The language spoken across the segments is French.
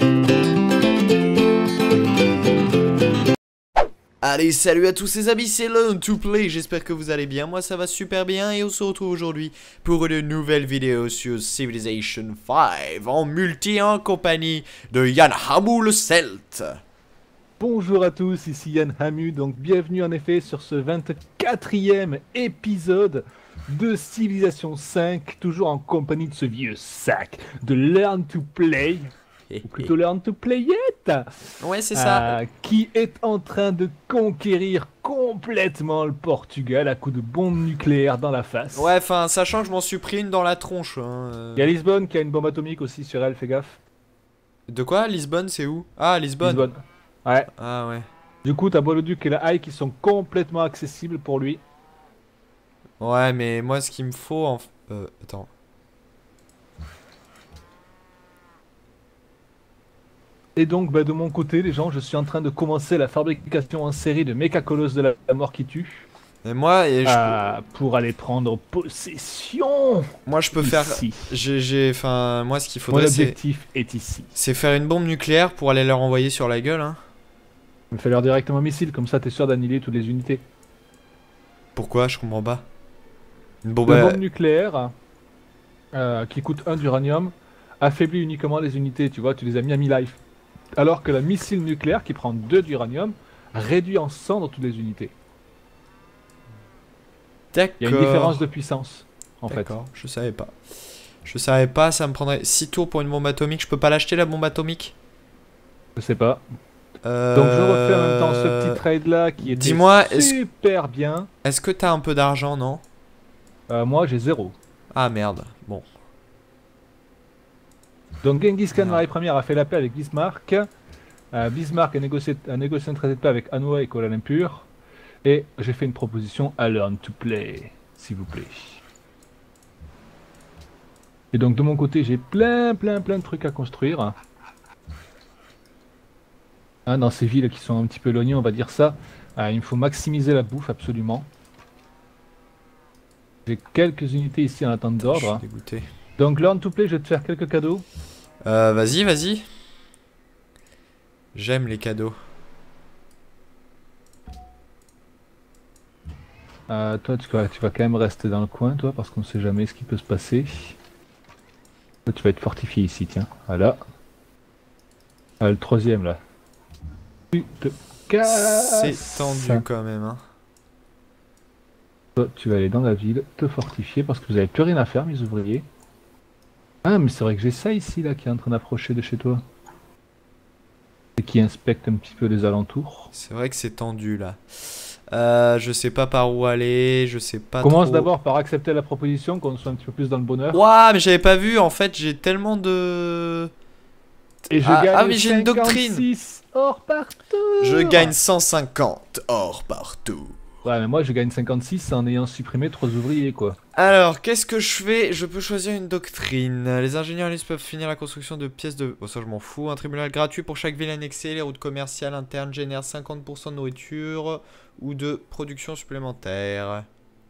Allez, salut à tous les amis, c'est Learn2Play, j'espère que vous allez bien, moi ça va super bien et on se retrouve aujourd'hui pour une nouvelle vidéo sur Civilization 5 en multi en compagnie de Yann Hamou le Celte. Bonjour à tous, ici Yann Hamu, donc bienvenue en effet sur ce 24e épisode de Civilization 5, toujours en compagnie de ce vieux sac de Learn2Play. Ou plutôt Learn2Play-It. Ouais, c'est ça. Qui est en train de conquérir complètement le Portugal à coups de bombes nucléaires dans la face. Ouais, enfin, sachant que je m'en suis pris une dans la tronche. Hein. Il y a Lisbonne qui a une bombe atomique aussi sur elle, fais gaffe. De quoi? Lisbonne, c'est où? Ah, Lisbonne. Lisbonne. Ouais. Ah ouais. Du coup, t'as Bolduc et la Haye qui sont complètement accessibles pour lui. Ouais, mais moi, ce qu'il me faut en... attends. Et donc, de mon côté, les gens, je suis en train de commencer la fabrication en série de Mécacolos de la mort qui tue. Et moi, pour aller prendre possession. Moi, je peux faire... Enfin, moi, ce qu'il faudrait, mon objectif est ici. C'est faire une bombe nucléaire pour aller leur envoyer sur la gueule, hein. Fais-leur directement un missile, comme ça, t'es sûr d'annihiler toutes les unités. Pourquoi? Je comprends pas. Une bombe nucléaire qui coûte 1 d'uranium affaiblit uniquement les unités, tu vois, tu les as mis à 1000 life. Alors que la missile nucléaire qui prend 2 d'uranium réduit en cendres toutes les unités. D'accord. Il y a une différence de puissance, en fait. D'accord, je savais pas. Je savais pas, ça me prendrait 6 tours pour une bombe atomique. Je peux pas l'acheter la bombe atomique? Je sais pas. Donc je refais en même temps ce petit trade là qui est super bien. Est-ce que t'as un peu d'argent, non? Moi j'ai 0. Ah merde, bon. Donc Genghis Khan, Marie Première, a fait la paix avec Bismarck. Bismarck a négocié un traité de paix avec Hanoï et Kuala Lumpur. Et j'ai fait une proposition à Learn2Play, s'il vous plaît. Et donc de mon côté, j'ai plein de trucs à construire. Dans ces villes qui sont un petit peu éloignées, on va dire ça. Il me faut maximiser la bouffe, absolument. J'ai quelques unités ici en attente d'ordre. Je suis dégoûté. Donc Learn2Play, je vais te faire quelques cadeaux. Vas-y, vas-y. J'aime les cadeaux. Toi, tu vas quand même rester dans le coin, toi, parce qu'on ne sait jamais ce qui peut se passer. Toi, tu vas être fortifié ici, tiens. Voilà. Le troisième, là. Tu te casses. C'est tendu quand même, hein. Toi, tu vas aller dans la ville, te fortifier, parce que vous n'avez plus rien à faire, mes ouvriers. Ah, mais c'est vrai que j'ai ça ici, là, qui est en train d'approcher de chez toi. Et qui inspecte un petit peu les alentours. C'est vrai que c'est tendu, là. Je sais pas par où aller, je sais pas Commence trop. d'abord par accepter la proposition, qu'on soit un petit peu plus dans le bonheur. Ouah, mais j'avais pas vu, en fait, j'ai tellement de... Et je gagne mais j'ai une doctrine. Or partout. Je gagne 150 or partout. Ouais, mais moi je gagne 56 en ayant supprimé 3 ouvriers, quoi. Alors, qu'est-ce que je fais? Je peux choisir une doctrine. Les ingénieurs peuvent finir la construction de pièces de... Oh, ça je m'en fous. Un tribunal gratuit pour chaque ville annexée. Les routes commerciales internes génèrent 50% de nourriture ou de production supplémentaire.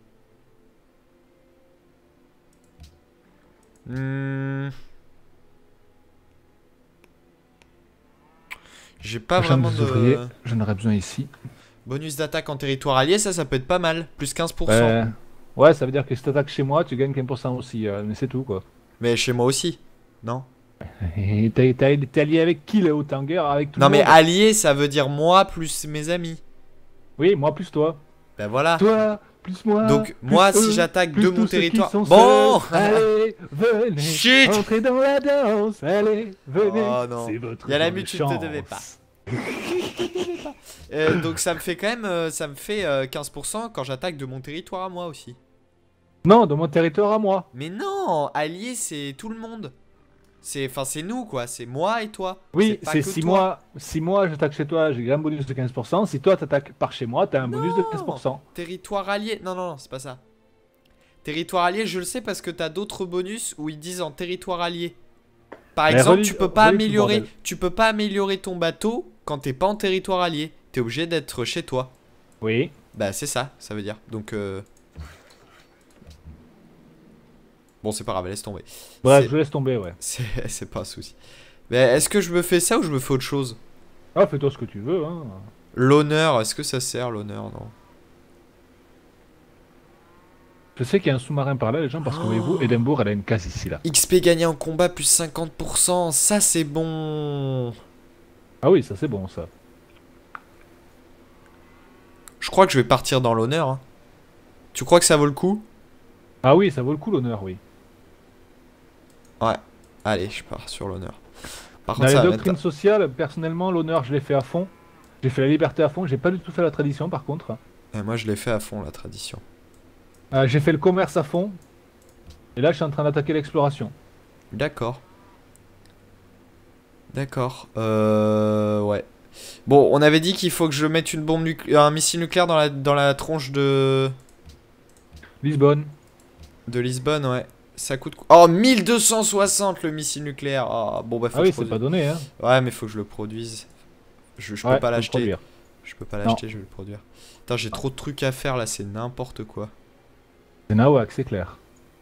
J'ai pas vraiment de... ouvriers, j'en aurais besoin ici. Bonus d'attaque en territoire allié, ça peut être pas mal. Plus 15%. Ouais, ça veut dire que si t'attaques chez moi, tu gagnes 15% aussi. Mais c'est tout, quoi. Mais chez moi aussi, non? Et t'es allié avec qui, là, t'es en guerre avec tout le monde? Non, mais allié, ça veut dire moi plus mes amis. Oui, moi plus toi. Ben voilà. Toi plus moi. Donc, plus moi, eux, si j'attaque de mon territoire... Bon allez, venez. Chut. Entrez dans la danse. Allez, venez. Oh non. C'est votre Il y a la mute, tu ne te chance. devais pas. Donc ça me fait quand même... ça me fait 15% quand j'attaque de mon territoire à moi aussi. Non, de mon territoire à moi. Mais non, allié, c'est tout le monde. C'est nous, quoi. C'est moi et toi. Oui, pas c'est que si toi. moi j'attaque chez toi, j'ai un bonus de 15%. Si toi t'attaques par chez moi, t'as un bonus de 15%. Territoire allié. Non, non, non, c'est pas ça. Territoire allié, je le sais parce que t'as d'autres bonus où ils disent en territoire allié. Par exemple, tu peux pas améliorer ton bateau quand t'es pas en territoire allié. T'es obligé d'être chez toi. Oui. Bah c'est ça veut dire. Donc bon, c'est pas grave, laisse tomber. Bref, je laisse tomber, ouais. C'est pas un souci. Mais est-ce que je me fais ça ou je me fais autre chose? Ah, fais-toi ce que tu veux, hein. L'honneur, est-ce que ça sert l'honneur? Non. Je sais qu'il y a un sous-marin par là, les gens, parce que voyez-vous, Édimbourg, elle a une case ici, là. XP gagné en combat plus 50%, ça c'est bon. Ah oui, ça c'est bon, ça. Je crois que je vais partir dans l'honneur. Hein. Tu crois que ça vaut le coup? Ah oui, ça vaut le coup, l'honneur, oui. Ouais. Allez, je pars sur l'honneur. Par Dans contre, les ça va doctrines mettre... sociales, personnellement, l'honneur, je l'ai fait à fond. J'ai fait la liberté à fond, j'ai pas du tout fait la tradition, par contre. moi, je l'ai fait à fond, la tradition. J'ai fait le commerce à fond. Et là, je suis en train d'attaquer l'exploration. D'accord. D'accord. Ouais. Bon, on avait dit qu'il faut que je mette une bombe un missile nucléaire dans la tronche de Lisbonne. Lisbonne, ouais. Ça coûte... Oh, 1260 le missile nucléaire. Oh, bon, bah, faut Ah que oui, je c'est pas produise. donné, hein. Ouais, mais faut que je le produise. Je peux Ouais, pas faut le l'acheter. produire. Je peux pas l'acheter, je vais le produire. Putain, j'ai trop de trucs à faire là, c'est n'importe quoi. C'est nawak, c'est clair.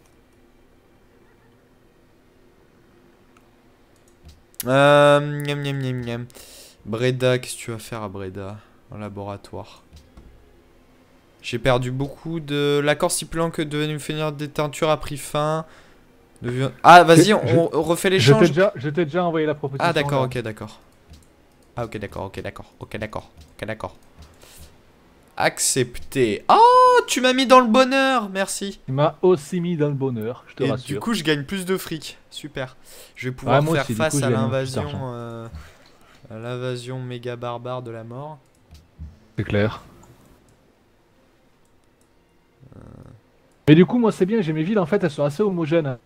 Miam, miam, miam, miam. Breda, qu'est-ce que tu vas faire à Breda? En laboratoire. J'ai perdu beaucoup de... L'accord stipulant que devait nous finir des teintures a pris fin. Ah, vas-y, on refait l'échange. Je t'ai déjà envoyé la proposition. Ah, d'accord, là. ok, d'accord. Ah, ok, d'accord, ok, d'accord, ok, d'accord, ok, d'accord. Accepté. Oh, tu m'as mis dans le bonheur, merci. Tu m'as aussi mis dans le bonheur, je te Et rassure. du coup, je gagne plus de fric. Super. Je vais pouvoir moi faire aussi, du face coup, je à gagne un peu plus l'invasion... à l'invasion méga barbare de la mort. C'est clair. Mais du coup, moi, c'est bien, j'ai mes villes, en fait, elles sont assez homogènes. Hein.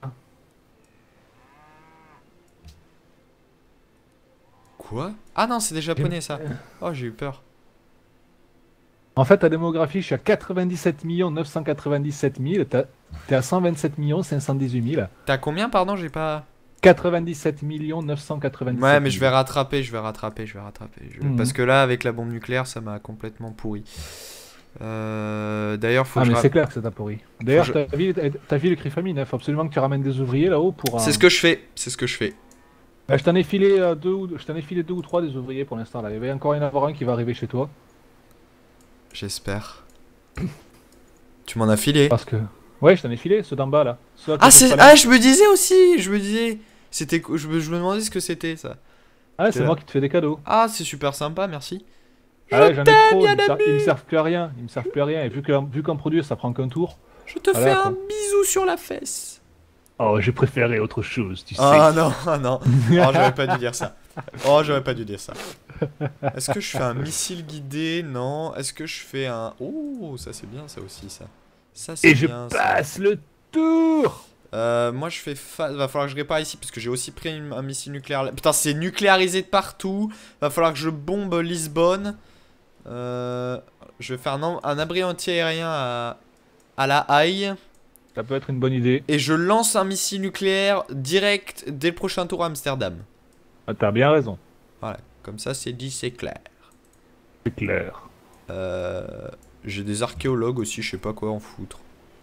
Quoi? Ah non, c'est des japonais ça. Oh, j'ai eu peur. En fait, ta démographie, je suis à 97 997 000. T'es à 127 518 000. T'as combien, pardon? J'ai pas... 97 997 Ouais, mais 000. je vais rattraper. Parce que là, avec la bombe nucléaire, ça m'a complètement pourri. D'ailleurs, faut Ah, que mais je... c'est clair que ça t'a pourri. D'ailleurs, je- ta ville écrit famine. Il faut absolument que tu ramènes des ouvriers là-haut pour... C'est ce que je fais. C'est ce que je fais. Je t'en ai filé deux ou trois des ouvriers pour l'instant là. Il va y encore y en avoir un qui va arriver chez toi. J'espère. Tu m'en as filé. Parce que... Ouais, je t'en ai filé, ceux d'en bas là. Ceux à Ah, côté de c'est... Palerme. Ah, je me disais aussi. Je me disais... C'était... Je me demandais ce que c'était, ça. Ah, c'est moi qui te fais des cadeaux. Ah, c'est super sympa, merci. Ah ouais, j'en ai trop, bien ils me servent plus à rien. Ils me servent plus à rien. Et vu qu'en produire ça prend qu'un tour. Je te Voilà, fais un quoi. bisou sur la fesse. Oh, j'ai préféré autre chose, tu sais. Ah non, ah non. Oh, j'aurais pas dû dire ça. Oh, j'aurais pas dû dire ça. Est-ce que je fais un missile guidé? Non. Est-ce que je fais un... Oh, ça c'est bien ça aussi, ça. Ça c'est Et je bien, ça. passe le tour. Moi je fais face... Va falloir que je répare ici parce que j'ai aussi pris un missile nucléaire. Putain, c'est nucléarisé de partout. Va falloir que je bombe Lisbonne. Je vais faire un abri anti-aérien à La Haye. Ça peut être une bonne idée. Et je lance un missile nucléaire direct dès le prochain tour à Amsterdam. Ah, t'as bien raison. Voilà, comme ça c'est dit, c'est clair. C'est clair. J'ai des archéologues aussi, je sais pas quoi en foutre.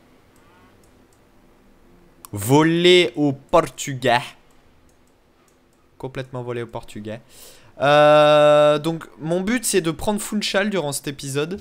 Volé au Portugais. Complètement volé au Portugais. Donc mon but c'est de prendre Funchal durant cet épisode.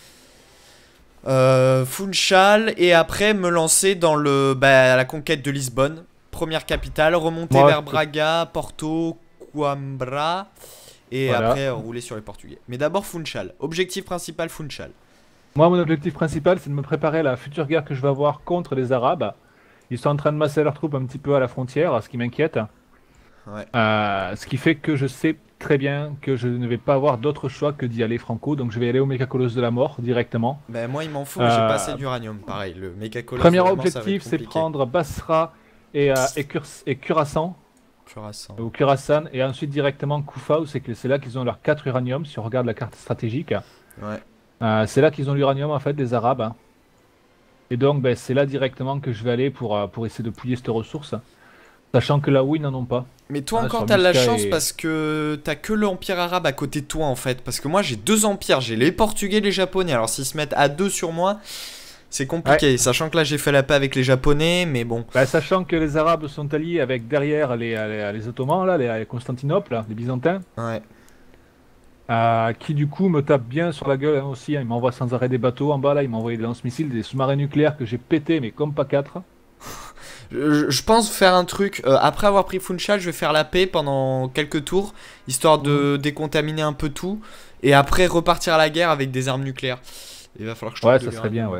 Funchal et après me lancer dans la conquête de Lisbonne. Première capitale, remonter vers Braga, Porto, Coimbra. Et voilà. après rouler sur les Portugais. Mais d'abord Funchal. Objectif principal Funchal. Moi, mon objectif principal, c'est de me préparer à la future guerre que je vais avoir contre les Arabes. Ils sont en train de masser leurs troupes un petit peu à la frontière, ce qui m'inquiète. Ouais. Ce qui fait que je sais très bien que je ne vais pas avoir d'autre choix que d'y aller franco. Donc je vais aller au Méca-Colosse de la mort directement. Ben moi il m'en faut, j'ai pas assez d'uranium. Pareil, le Méca-Colosse Premier de la mort, ça va objectif, être c'est compliqué. prendre Basra et Curaçao. Au Curaçao. Et ensuite directement Koufa, c'est là qu'ils ont leurs 4 uraniums, si on regarde la carte stratégique. Ouais. C'est là qu'ils ont l'uranium en fait, des Arabes. Hein. Et donc ben, c'est là directement que je vais aller pour essayer de pouiller cette ressource. Sachant que là-haut ils n'en ont pas. Mais toi encore sur t'as de la Musca chance et... parce que t'as que l'empire arabe à côté de toi en fait. Parce que moi j'ai deux empires, j'ai les portugais et les japonais. Alors s'ils se mettent à deux sur moi, C'est compliqué, sachant que là j'ai fait la paix avec les Japonais, mais bon. Bah, sachant que les Arabes sont alliés avec derrière les Ottomans, là, les Constantinople, là, les Byzantins, Ouais. qui du coup me tapent bien sur la gueule hein, aussi. Hein. Ils m'envoient sans arrêt des bateaux en bas, là, ils m'ont envoyé des lance-missiles, des sous-marins nucléaires que j'ai pété, mais comme pas quatre. Je pense faire un truc, après avoir pris Funchal, je vais faire la paix pendant quelques tours, histoire de décontaminer un peu tout, et après repartir à la guerre avec des armes nucléaires. Il va falloir que je trouve Ouais, de ça serait bien, l'uranium. ouais.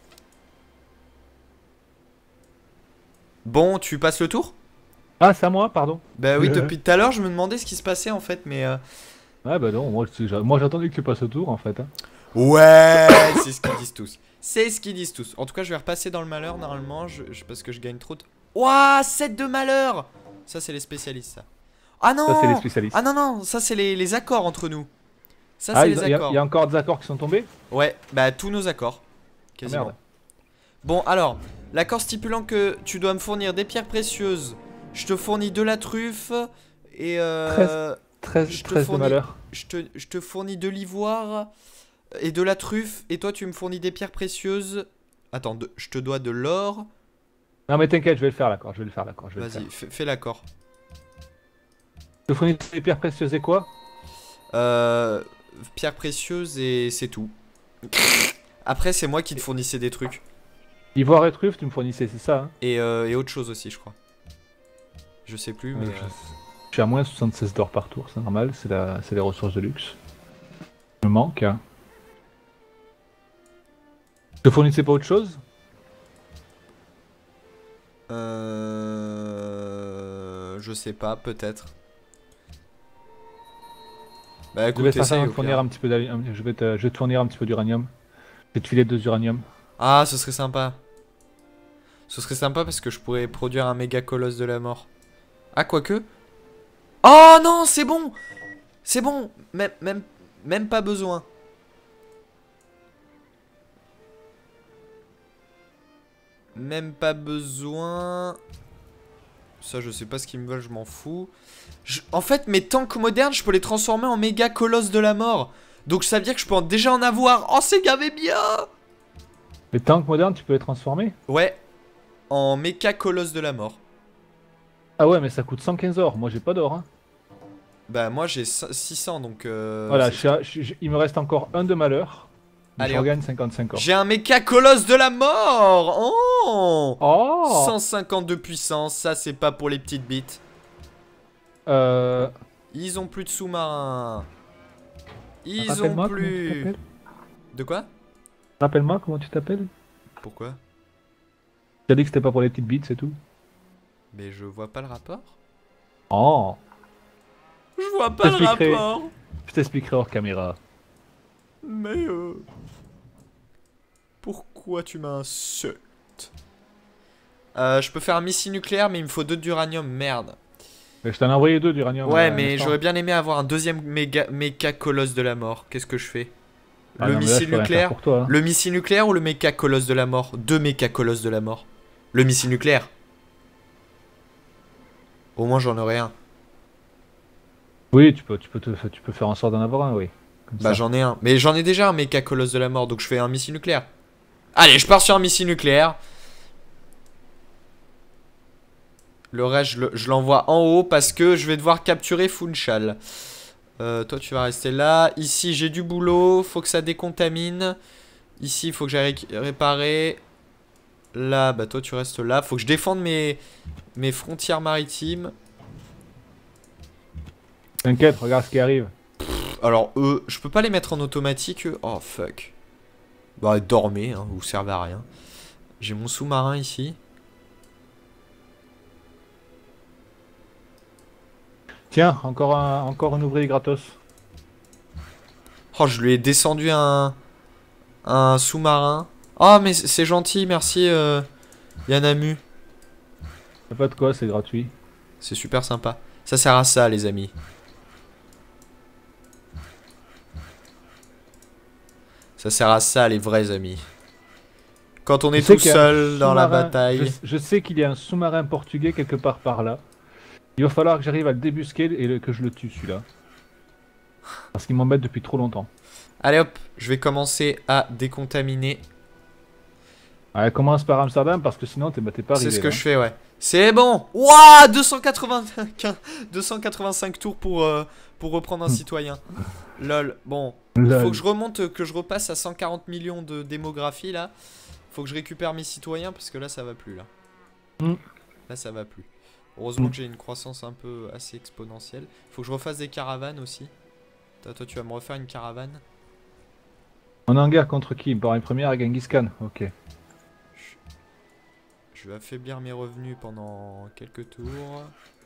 Bon, tu passes le tour? Ah, c'est à moi, pardon. Bah oui, depuis tout à l'heure, je me demandais ce qui se passait en fait, mais... Ouais, bah non, moi j'attendais que tu passes le tour en fait. Hein. Ouais, c'est ce qu'ils disent tous. C'est ce qu'ils disent tous. En tout cas, je vais repasser dans le malheur normalement, parce que je gagne trop de... Ouah, 7 de malheur. Ça, c'est les spécialistes, ça. Ah non. Ça, c'est les spécialistes. Ah non, non, ça, c'est les accords entre nous. Ça, Ah, c'est il les y, accords. y a encore des accords qui sont tombés? Ouais, bah tous nos accords. Quasiment. Merde. Bon, alors, l'accord stipulant que tu dois me fournir des pierres précieuses, je te fournis de la truffe, et 13 je te 13 de fournis- malheur. je te fournis de l'ivoire et de la truffe, et toi tu me fournis des pierres précieuses. Attends, je te dois de l'or. Non mais t'inquiète, je vais le faire l'accord, je vais le faire l'accord. Vas-y, fais l'accord. Je te fournis des pierres précieuses et quoi? Pierres précieuses et c'est tout. Après, c'est moi qui te fournissais des trucs. Ivoire et truffe, tu me fournissais, c'est ça hein? Et autre chose aussi, je crois. Je sais plus, mais... Je suis à moins 76 d'or par tour, c'est normal, c'est les ressources de luxe. Il me manque. Hein. Je te fournissais pas autre chose? Je sais pas, peut-être. Bah Je écoute, vais te essaye au fournir pire. un petit peu je vais te fournir un petit peu d'uranium. Je vais te filer 2 uranium. Ah, ce serait sympa. Ce serait sympa parce que je pourrais produire un méga colosse de la mort. Ah, quoique. Oh non, c'est bon. C'est bon. Même pas besoin. Même pas besoin. Ça, je sais pas ce qu'ils me veulent, je m'en fous. En fait, mes tanks modernes, je peux les transformer en méga colosse de la mort. Donc ça veut dire que je peux déjà en avoir. Oh, c'est gavé bien. Les tanks modernes, tu peux les transformer? Ouais. En méga colosse de la mort. Ah ouais, mais ça coûte 115 or. Moi, j'ai pas d'or. Hein. Bah moi j'ai 600 donc Voilà, il me reste encore un de malheur. Allez, je hop. regagne 55 or. J'ai un méca colosse de la mort. Oh, Oh 150 de puissance, ça c'est pas pour les petites bites. Ils ont plus de sous-marins. Ils ont Rappelle-moi comment tu plus... t'appelles. De quoi? Rappelle-moi comment tu t'appelles. Pourquoi? T'as dit que c'était pas pour les petites bites, c'est tout. Mais je vois pas le rapport. Oh Je vois pas le t'expliquerai. rapport. Je t'expliquerai hors caméra. Mais pourquoi tu m'insultes? Je peux faire un missile nucléaire mais il me faut 2 d'uranium, merde. Mais je t'en ai envoyé 2 d'uranium. Ouais mais j'aurais bien aimé avoir un deuxième méca colosse de la mort. Qu'est-ce que je fais? Ah Le non, mais là, missile je peux rien faire nucléaire? pour toi, hein. Le missile nucléaire ou le méca colosse de la mort? 2 méca colosses de la mort. Le missile nucléaire. Au moins j'en aurai un. Oui, tu peux faire en sorte d'en avoir un, oui. Comme Bah ça. j'en ai un. Mais j'en ai déjà un méca colosse de la mort, donc je fais un missile nucléaire. Allez, je pars sur un missile nucléaire. Le reste, je l'envoie en haut parce que je vais devoir capturer Funchal. Toi, tu vas rester là. Ici, j'ai du boulot. Faut que ça décontamine. Ici, il faut que j'aille réparer. Là, bah toi, tu restes là. Faut que je défende mes frontières maritimes. T'inquiète, regarde ce qui arrive. Alors, eux, je peux pas les mettre en automatique, eux. Oh, fuck. Bah, dormez, hein, vous servez à rien. J'ai mon sous-marin ici. Tiens, encore un ouvrier gratos. Oh, je lui ai descendu un sous-marin. Oh, mais c'est gentil, merci Yanamu. Y'a pas de quoi, c'est gratuit. C'est super sympa. Ça sert à ça, les amis. Ça sert à ça, les vrais amis. Quand on est tout seul dans la bataille. Je sais qu'il y a un sous-marin portugais quelque part par là. Il va falloir que j'arrive à le débusquer et que je le tue, celui-là. Parce qu'il m'embête depuis trop longtemps. Allez hop, je vais commencer à décontaminer. Ouais, commence par Amsterdam parce que sinon t'es pas C'est ce arrivé que là. je fais, ouais. C'est bon. Ouah, 285 tours pour reprendre un citoyen. Lol. Bon, faut que Lol. je remonte, que je repasse à 140 millions de démographie là. Faut que je récupère mes citoyens parce que là ça va plus là. Hmm. Là ça va plus. Heureusement Hmm. que j'ai une croissance un peu assez exponentielle. Faut que je refasse des caravanes aussi. Toi tu vas me refaire une caravane. On est en guerre contre qui? Par une première à Genghis Khan. Ok. Je vais affaiblir mes revenus pendant quelques tours.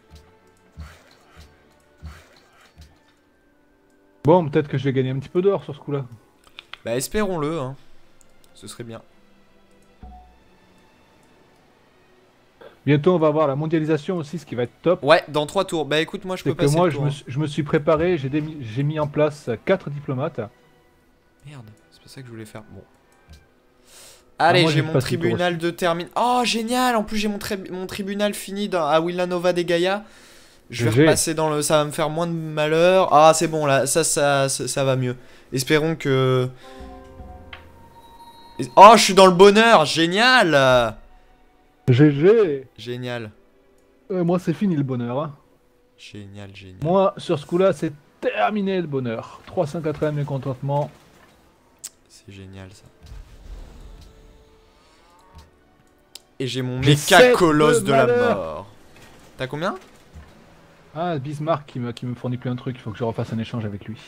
Bon, peut-être que je vais gagner un petit peu d'or sur ce coup-là. Bah espérons-le, hein. Ce serait bien. Bientôt, on va avoir la mondialisation aussi, ce qui va être top. Ouais, dans 3 tours. Bah écoute, moi je C'est peux que passer moi, le tour. Hein. je me suis préparé, j'ai mis en place 4 diplomates. Merde, c'est pas ça que je voulais faire. Bon. Ah, Allez, moi, j'ai j'ai mon passé le tour tribunal aussi. de termine. Oh, génial! En plus, j'ai mon tribunal fini à Villanova des Gaia. Je vais GG. repasser dans le. Ça va me faire moins de malheur. Ah, c'est bon là. Ça va mieux. Espérons que. Oh, je suis dans le bonheur! Génial! GG. Génial. Moi, c'est fini le bonheur. Hein. Génial, génial. Moi, sur ce coup-là, c'est terminé le bonheur. 380 mécontentement. C'est génial ça. Et j'ai mon J'ai méca 7 colosse de de la malheur. mort. T'as combien? Ah, Bismarck qui me fournit plus un truc, il faut que je refasse un échange avec lui.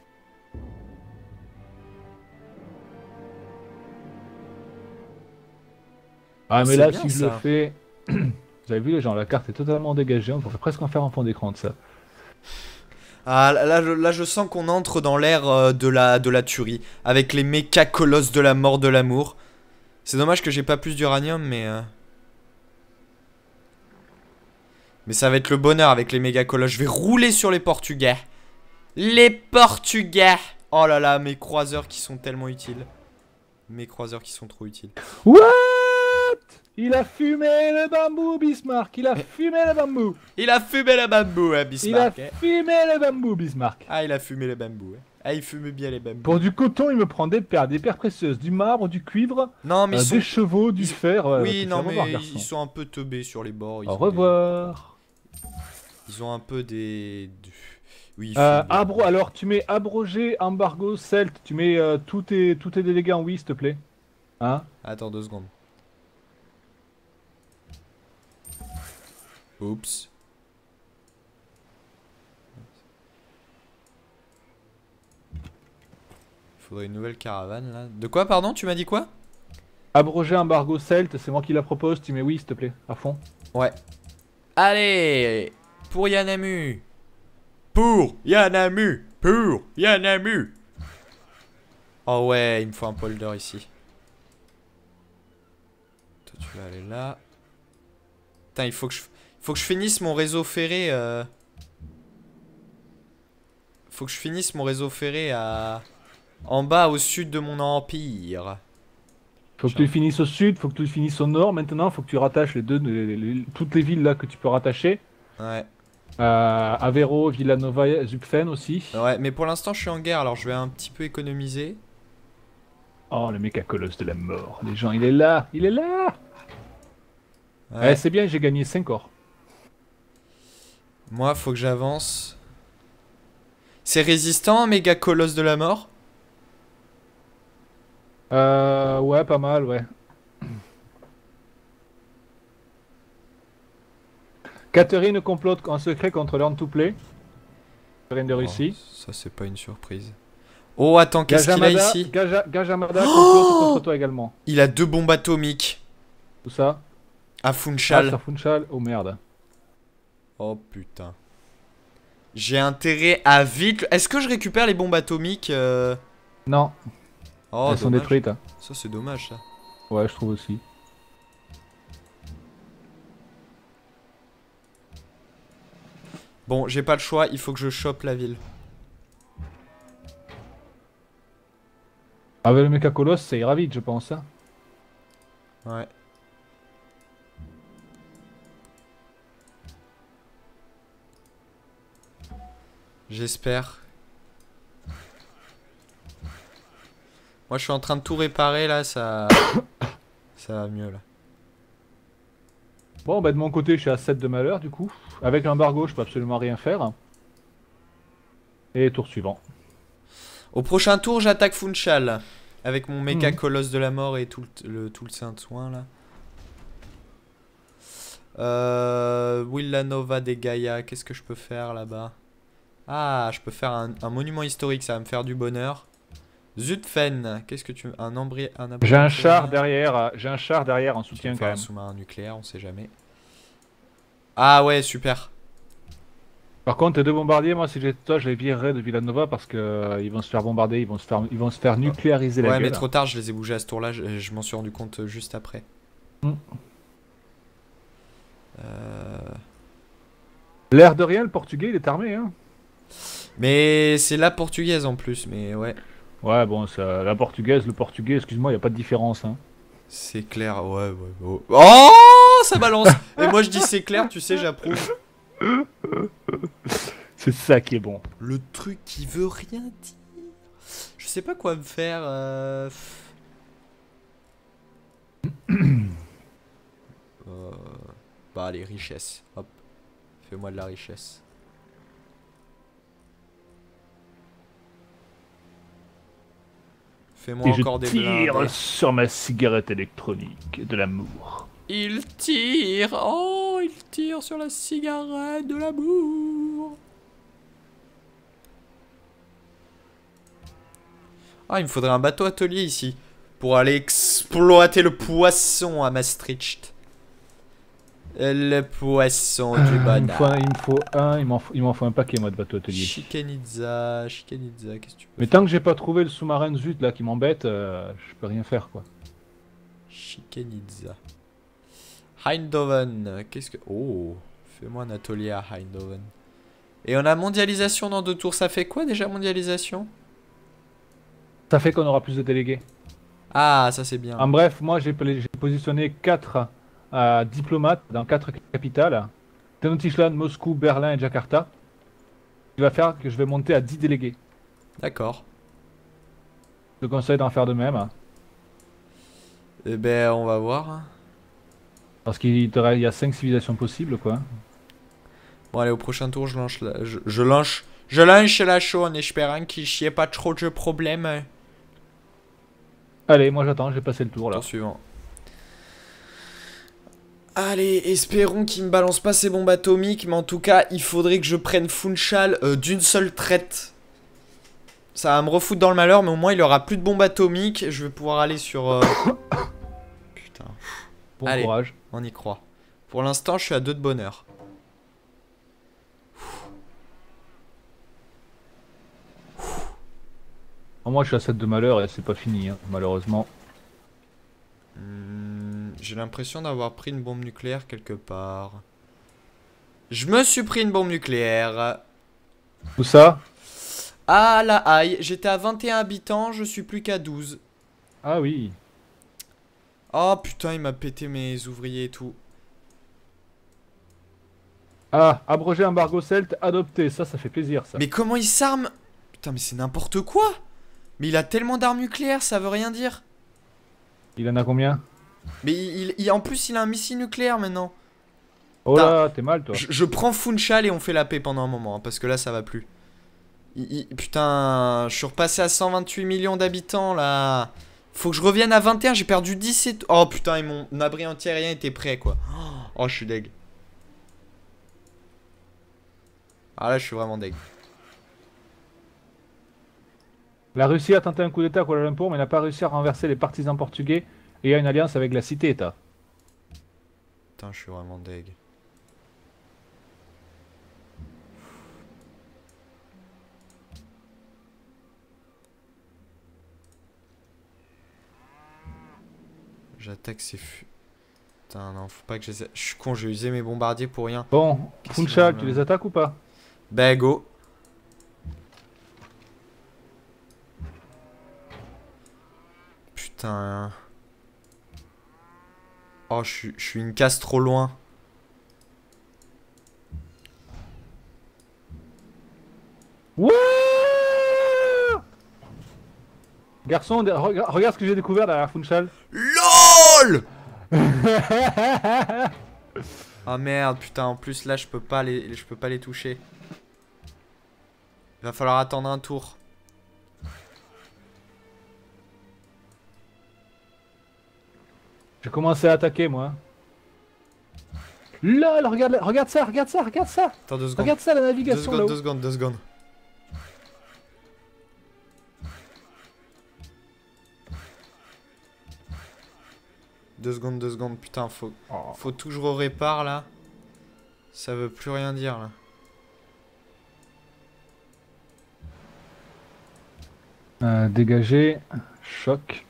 Ah, mais C'est là, bien si je le ça. fais. Vous avez vu les gens, la carte est totalement dégagée, on pourrait presque en faire un fond d'écran de ça. Ah, là, je sens qu'on entre dans l'ère de la tuerie. Avec les méca colosses de la mort de l'amour. C'est dommage que j'ai pas plus d'uranium, mais. Mais ça va être le bonheur avec les méga colosses. Je vais rouler sur les Portugais. Les Portugais! Oh là là, mes croiseurs qui sont tellement utiles. Mes croiseurs qui sont trop utiles. What? Il a fumé le bambou, Bismarck! Il a fumé le bambou! Il a fumé le bambou, hein, Il a Bismarck. Hein. fumé le bambou, Bismarck! Ah, il a fumé le bambou. Hein. Ah, il fume bien les bambous. Pour du coton, il me prend des pierres précieuses, du marbre, du cuivre, Non, mais ils sont. des chevaux, du fer. Oui, Tu fais non, au revoir, mais garçon. ils sont un peu teubés sur les bords. Au revoir. Ils ont un peu des. Oui, ils fument. Alors, tu mets abrogé, embargo, celte. Tu mets tous tes délégués en oui, s'il te plaît. Hein? Attends 2 secondes. Oups. Il faudrait une nouvelle caravane là. De quoi, pardon? Tu m'as dit quoi? Abrogé, embargo, celte. C'est moi qui la propose. Tu mets oui, s'il te plaît. À fond. Ouais. Allez! Pour Yanamu! Pour Yanamu! Pour Yanamu! Oh ouais, il me faut un polder ici. Toi, tu vas aller là. Putain, il faut que je finisse mon réseau ferré. Faut que je finisse mon réseau ferré à. En bas, au sud de mon empire. Faut que tu le finisses au sud, faut que tu le finisses au nord. Maintenant, faut que tu rattaches toutes les villes là que tu peux rattacher. Ouais. Aveiro, Villanova, Zutphen aussi. Ouais, mais pour l'instant, je suis en guerre, alors je vais un petit peu économiser. Oh, le méca colosse de la mort. Les gens, il est là, il est là. Ouais. C'est bien, j'ai gagné 5 or. Moi, faut que j'avance. C'est résistant, méga colosse de la mort? Ouais, pas mal, ouais. Catherine complote en secret contre Learn to Play. Catherine de Oh, Russie. ça, c'est pas une surprise. Oh, attends, qu'est-ce qu'il a ici? Gajamada complote contre toi également. Il a 2 bombes atomiques. Tout ça. À Ah, Funchal. sur Funchal. Oh merde. Oh putain. J'ai intérêt à vite. Est-ce que je récupère les bombes atomiques Non, Oh, elles sont dommage. détruites. Hein. Ça, c'est dommage, ça. Ouais, je trouve aussi. Bon, j'ai pas le choix, il faut que je chope la ville. Avec le méca colosse, ça ira vite, je pense. Hein. Ouais. J'espère. Moi, je suis en train de tout réparer, là, ça Ça va mieux là. Bon, bah de mon côté, je suis à 7 de malheur du coup. Avec l'embargo, je peux absolument rien faire. Et tour suivant. Au prochain tour, j'attaque Funchal. Avec mon méca Mhm. colosse de la mort et tout le saint soin là. Villanova des Gaia, qu'est-ce que je peux faire là-bas? Ah, je peux faire un monument historique, ça va me faire du bonheur. Zutphen, qu'est-ce que tu... Un abri... J'ai un char derrière, en soutien quand Enfin, un même. sous-marin nucléaire, on sait jamais. Ah ouais, super. Par contre, les deux bombardiers, moi si j'étais toi, je les virerais de Villanova parce que ils vont se faire bombarder, ils vont se faire nucléariser la Ouais, mais gueule. trop tard, je les ai bougés à ce tour-là, je m'en suis rendu compte juste après. Mm. Euh... L'air de rien, le portugais, il est armé, hein. Mais c'est la portugaise en plus, mais ouais. Ouais, bon, ça, la portugaise, le portugais, excuse-moi, il n'y a pas de différence, hein. C'est clair, ouais, ouais. Oh, oh, ça balance. Et moi je dis c'est clair, tu sais, j'approuve. C'est ça qui est bon. Le truc qui veut rien dire. Je sais pas quoi me faire. Bah les richesses. Hop. Fais-moi de la richesse. Fais-moi Et je encore des tire blindés. sur ma cigarette électronique de l'amour. Il tire. Oh, il tire sur la cigarette de l'amour. Ah, il me faudrait un bateau atelier ici. Pour aller exploiter le poisson à Maastricht. Le poisson du bonheur. Il m'en faut un paquet, moi, de bateaux atelier. Chikenitza, Chikenitza, qu'est-ce que tu peux Mais faire? tant que j'ai pas trouvé le sous-marin de Zut, là, qui m'embête, je peux rien faire, quoi. Chikenitza. Eindhoven, qu'est-ce que... Oh, fais-moi un atelier à Eindhoven. Et on a mondialisation dans 2 tours, ça fait quoi déjà mondialisation? Ça fait qu'on aura plus de délégués. Ah, ça c'est bien. En bref, moi, j'ai positionné 4 diplomates dans 4 capitales. Tenochtitlan, Moscou, Berlin et Jakarta. Ce qui va faire que je vais monter à 10 délégués. D'accord. Je te conseille d'en faire de même. Eh ben, on va voir. Parce qu'il y a 5 civilisations possibles, quoi. Bon, allez, au prochain tour, je lance la... Je lance la show en espérant qu'il n'y ait pas trop de problèmes. Allez, moi j'attends, j'ai passé le tour, là. Tour suivant. Allez, espérons qu'il me balance pas ses bombes atomiques, mais en tout cas, il faudrait que je prenne Funchal d'une seule traite. Ça va me refoutre dans le malheur, mais au moins il aura plus de bombes atomiques. Je vais pouvoir aller sur... Putain. Bon Allez. courage. On y croit. Pour l'instant, je suis à 2 de bonheur. Moi je suis à 7 de malheur et c'est pas fini, hein, malheureusement. J'ai l'impression d'avoir pris une bombe nucléaire quelque part. Je me suis pris une bombe nucléaire. Où ça? Ah la haille, j'étais à 21 habitants, je suis plus qu'à 12. Ah oui. Oh putain, il m'a pété mes ouvriers et tout. Ah, abroger embargo celte, adopté, ça fait plaisir ça. Mais comment il s'arme? Putain, mais c'est n'importe quoi. Mais il a tellement d'armes nucléaires, ça veut rien dire. Il en a combien? Mais en plus, il a un missile nucléaire maintenant. Oh là, t'es mal toi. Je prends Funchal et on fait la paix pendant un moment, hein, parce que là, ça va plus. Putain, je suis repassé à 128 millions d'habitants, là. Faut que je revienne à 21, j'ai perdu 17... Oh putain, et mon abri antiaérien était prêt, quoi. Oh, je suis deg. Ah là, je suis vraiment deg. La Russie a tenté un coup d'état à Kuala Lumpur, mais n'a pas réussi à renverser les partisans portugais et a une alliance avec la cité-état. Putain, je suis vraiment deg. J'attaque ces Putain, non, faut pas que je suis con, j'ai usé mes bombardiers pour rien. Bon, Funchal, tu les attaques ou pas? Bah, go. Putain. Oh, je suis une casse trop loin. Wouah! Garçon, regarde ce que j'ai découvert derrière Funchal. LOL! Ah merde, putain, en plus là je peux pas les toucher. Il va falloir attendre un tour. J'ai commencé à attaquer moi. Lol, regarde, regarde ça, regarde ça, regarde ça. Attends 2 secondes. Regarde ça la 2 navigation secondes, là-haut. 2 secondes, 2 secondes. Deux secondes, putain, faut tout que je répare là. Ça veut plus rien dire là. Dégager, choc.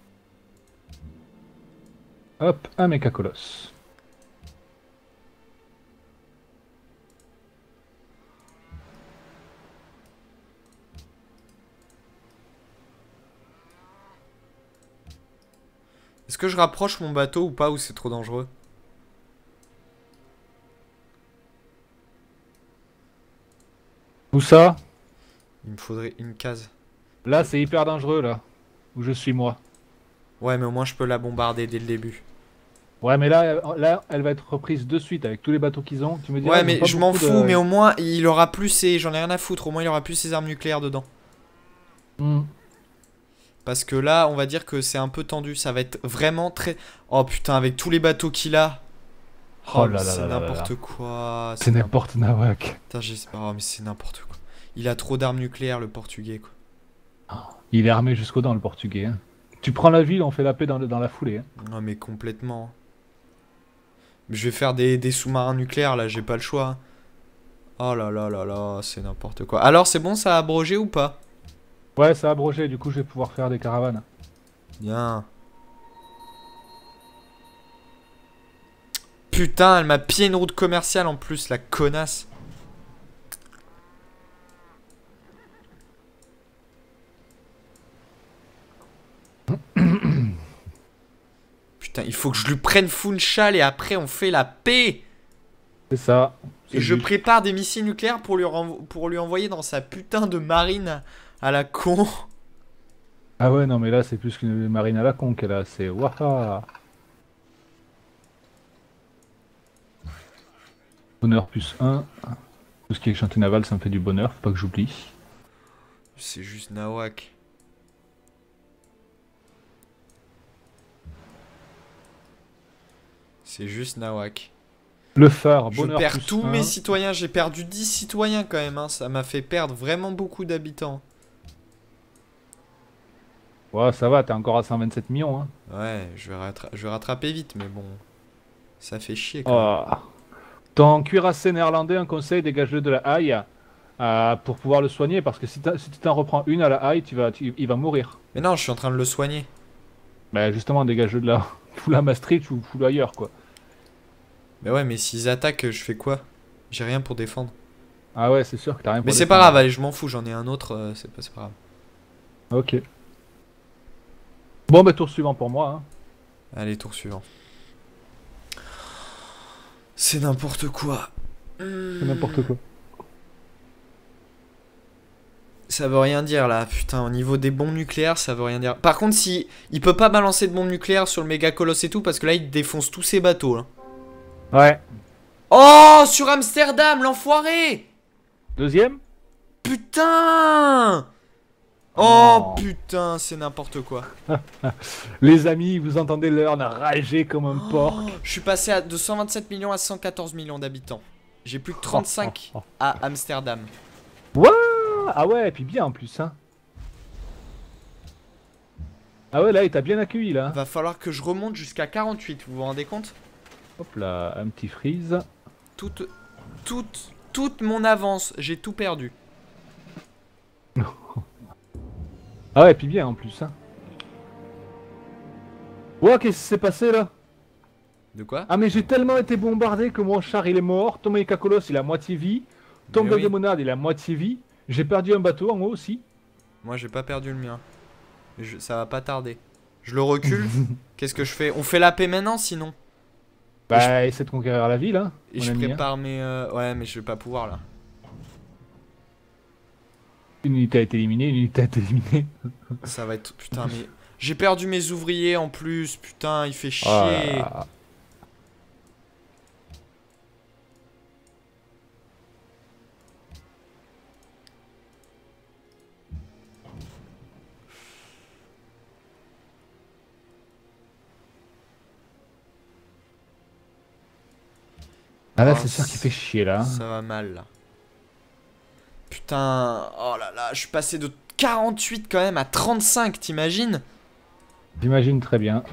Hop, un méca colosse. Est-ce que je rapproche mon bateau ou pas, ou c'est trop dangereux? Où ça? Il me faudrait une case. Là c'est hyper dangereux là. Où je suis moi. Ouais, mais au moins je peux la bombarder dès le début. Ouais mais là elle va être reprise de suite avec tous les bateaux qu'ils ont. Tu me diras, Ouais, ils ont mais pas je m'en beaucoup fous, de- mais au moins il aura plus ses... J'en ai rien à foutre, au moins il aura plus ses armes nucléaires dedans. Hmm. Parce que là, on va dire que c'est un peu tendu. Ça va être vraiment très... Oh putain, avec tous les bateaux qu'il a. Oh mais là là c'est là là là. n'importe quoi. C'est n'importe nawak. Putain, j'espère. Oh, mais c'est n'importe quoi. Il a trop d'armes nucléaires, le portugais, quoi. Il est armé jusqu'aux dents le portugais. Hein. Tu prends la ville, on fait la paix dans la foulée. Hein. Non, mais complètement. Mais je vais faire des sous-marins nucléaires, là, j'ai pas le choix. Oh là là là là, c'est n'importe quoi. Alors, c'est bon, ça a abrogé ou pas? Ouais, ça a abrogé, du coup je vais pouvoir faire des caravanes. Bien. Putain, elle m'a pillé une route commerciale en plus, la connasse. Putain, il faut que je lui prenne Funchal et après on fait la paix. C'est ça. Et je prépare des missiles nucléaires pour lui envoyer dans sa putain de marine à la con. Ah ouais, non mais là c'est plus qu'une marine à la con qu'elle a, c'est waha. Bonheur plus 1. Tout ce qui est chantier naval, ça me fait du bonheur, faut pas que j'oublie. C'est juste nawak. C'est juste nawak. Le phare, Je bonheur perds plus tous 1. mes citoyens. J'ai perdu 10 citoyens quand même. Hein. Ça m'a fait perdre vraiment beaucoup d'habitants. Ouais, ça va, t'es encore à 127 millions. Hein. Ouais, je vais rattraper vite, mais bon. Ça fait chier quand même. Oh. Ton cuirassé néerlandais, un conseil, dégage-le de la haille pour pouvoir le soigner, parce que si tu t'en reprends une à la haille, il va mourir. Mais non, je suis en train de le soigner. Bah justement, dégage-le de là. Fous-la à Maastricht ou fous-la ailleurs, quoi. Mais ouais, mais s'ils attaquent, je fais quoi? J'ai rien pour défendre. Ah ouais, c'est sûr que t'as rien pour Mais c'est pas grave, allez, je m'en fous, j'en ai un autre, c'est pas grave. Ok. Bon, bah tour suivant pour moi. Hein. Allez, tour suivant. C'est n'importe quoi. C'est n'importe quoi. Ça veut rien dire là, putain, au niveau des bombes nucléaires, ça veut rien dire. Par contre, si il peut pas balancer de bombes nucléaires sur le méga colosse et tout, parce que là, il défonce tous ses bateaux. Là. Ouais. Oh, sur Amsterdam, l'enfoiré! Deuxième? Putain! Oh putain, c'est n'importe quoi. Les amis, vous entendez l'heure rager comme un porc. Je suis passé de 127 millions à 114 millions d'habitants. J'ai plus que 35 à Amsterdam. Ouais. Ah ouais, et puis bien en plus. Hein. Ah ouais, là, il t'a bien accueilli là. Va falloir que je remonte jusqu'à 48, vous vous rendez compte? Hop là, un petit freeze. Toute mon avance, j'ai tout perdu. Ah ouais, et puis bien en plus. Hein. Ouais, qu'est-ce qui s'est passé là? De quoi? Ah mais j'ai tellement été bombardé que mon char il est mort, ton Mécacolos il a moitié vie, ton Mais oui. Monade il a moitié vie, j'ai perdu un bateau en haut aussi. Moi j'ai pas perdu le mien. Ça va pas tarder. Je le recule. Qu'est-ce que je fais? On fait la paix maintenant sinon. Bah essaie de conquérir la ville hein. Et mon je ami, prépare mes... Ouais mais je vais pas pouvoir là. Une unité a été éliminée, une unité a été éliminée. Ça va être... Putain mais... J'ai perdu mes ouvriers en plus. Putain, il fait chier. Oh là là. Ah là, Oh, c'est sûr qu'il fait chier là. Ça va mal là. Putain, oh là là, je suis passé de 48 quand même à 35, t'imagines? J'imagine très bien.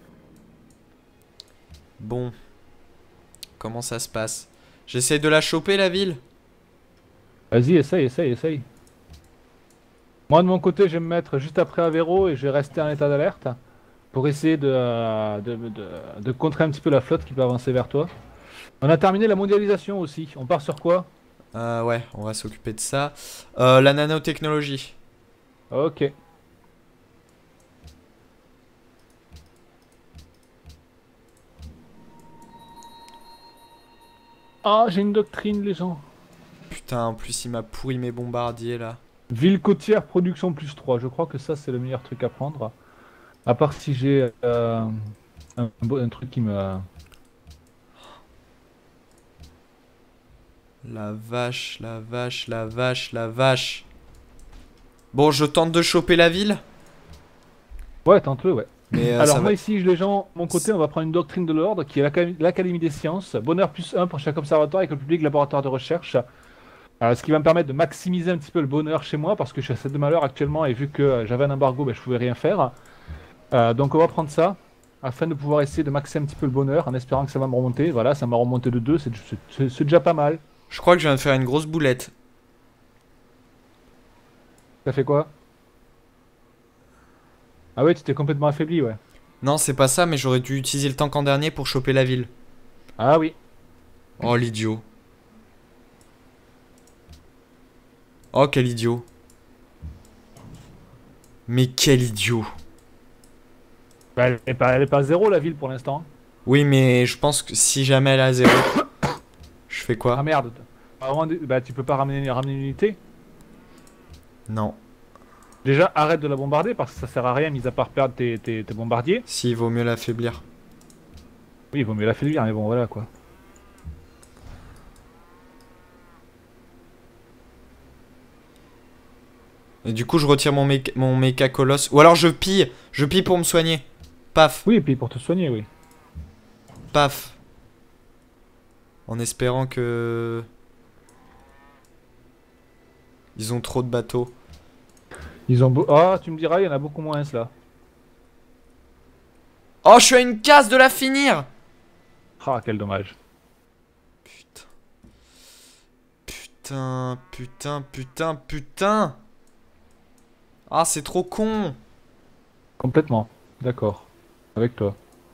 Bon. Comment ça se passe? J'essaie de la choper la ville? Vas-y, essaye. Moi de mon côté, je vais me mettre juste après Aveiro et je vais rester en état d'alerte pour essayer de contrer un petit peu la flotte qui peut avancer vers toi. On a terminé la mondialisation aussi. On part sur quoi? Ouais, on va s'occuper de ça. La nanotechnologie. Ok. Ah, j'ai une doctrine, les gens. Putain, en plus il m'a pourri mes bombardiers là. Ville côtière, production plus 3. Je crois que ça, c'est le meilleur truc à prendre. À part si j'ai un truc qui me... La vache, la vache, la vache, la vache. Bon, je tente de choper la ville. Ouais, tente-le, ouais. Mais Alors ça moi va... ici, les gens, mon côté, on va prendre une doctrine de l'ordre qui est l'Académie des sciences. Bonheur plus 1 pour chaque observatoire avec le public laboratoire de recherche. Ce qui va me permettre de maximiser un petit peu le bonheur chez moi parce que je suis à 7 de malheur actuellement et vu que j'avais un embargo, ben, je pouvais rien faire. Donc on va prendre ça afin de pouvoir essayer de maxer un petit peu le bonheur en espérant que ça va me remonter. Voilà, ça m'a remonté de 2, c'est déjà pas mal. Je crois que je viens de faire une grosse boulette. Ça fait quoi? Ah ouais, tu t'es complètement affaibli, ouais. Non, c'est pas ça, mais j'aurais dû utiliser le tank en dernier pour choper la ville. Ah oui. Oh, l'idiot. Oh, quel idiot. Mais quel idiot. Bah, elle est pas à 0 la ville pour l'instant. Oui, mais je pense que si jamais elle est à 0, je fais Ah quoi? merde. Bah tu peux pas ramener une unité. Non. Déjà, arrête de la bombarder parce que ça sert à rien, mis à part perdre tes bombardiers. S'il vaut mieux l'affaiblir. Oui, il vaut mieux la faire, mais bon, voilà quoi. Et du coup, je retire mon méca colosse. Ou alors je pille. Je pille pour me soigner. Paf. Oui, et puis pour te soigner, oui. Paf. En espérant que... Ils ont trop de bateaux. Ils ont Ah, tu me diras, il y en a beaucoup moins là. Oh, je suis à une case de la finir. Ah, quel dommage. Putain. Putain, putain, putain, putain. Ah, c'est trop con. Complètement. D'accord. Avec toi.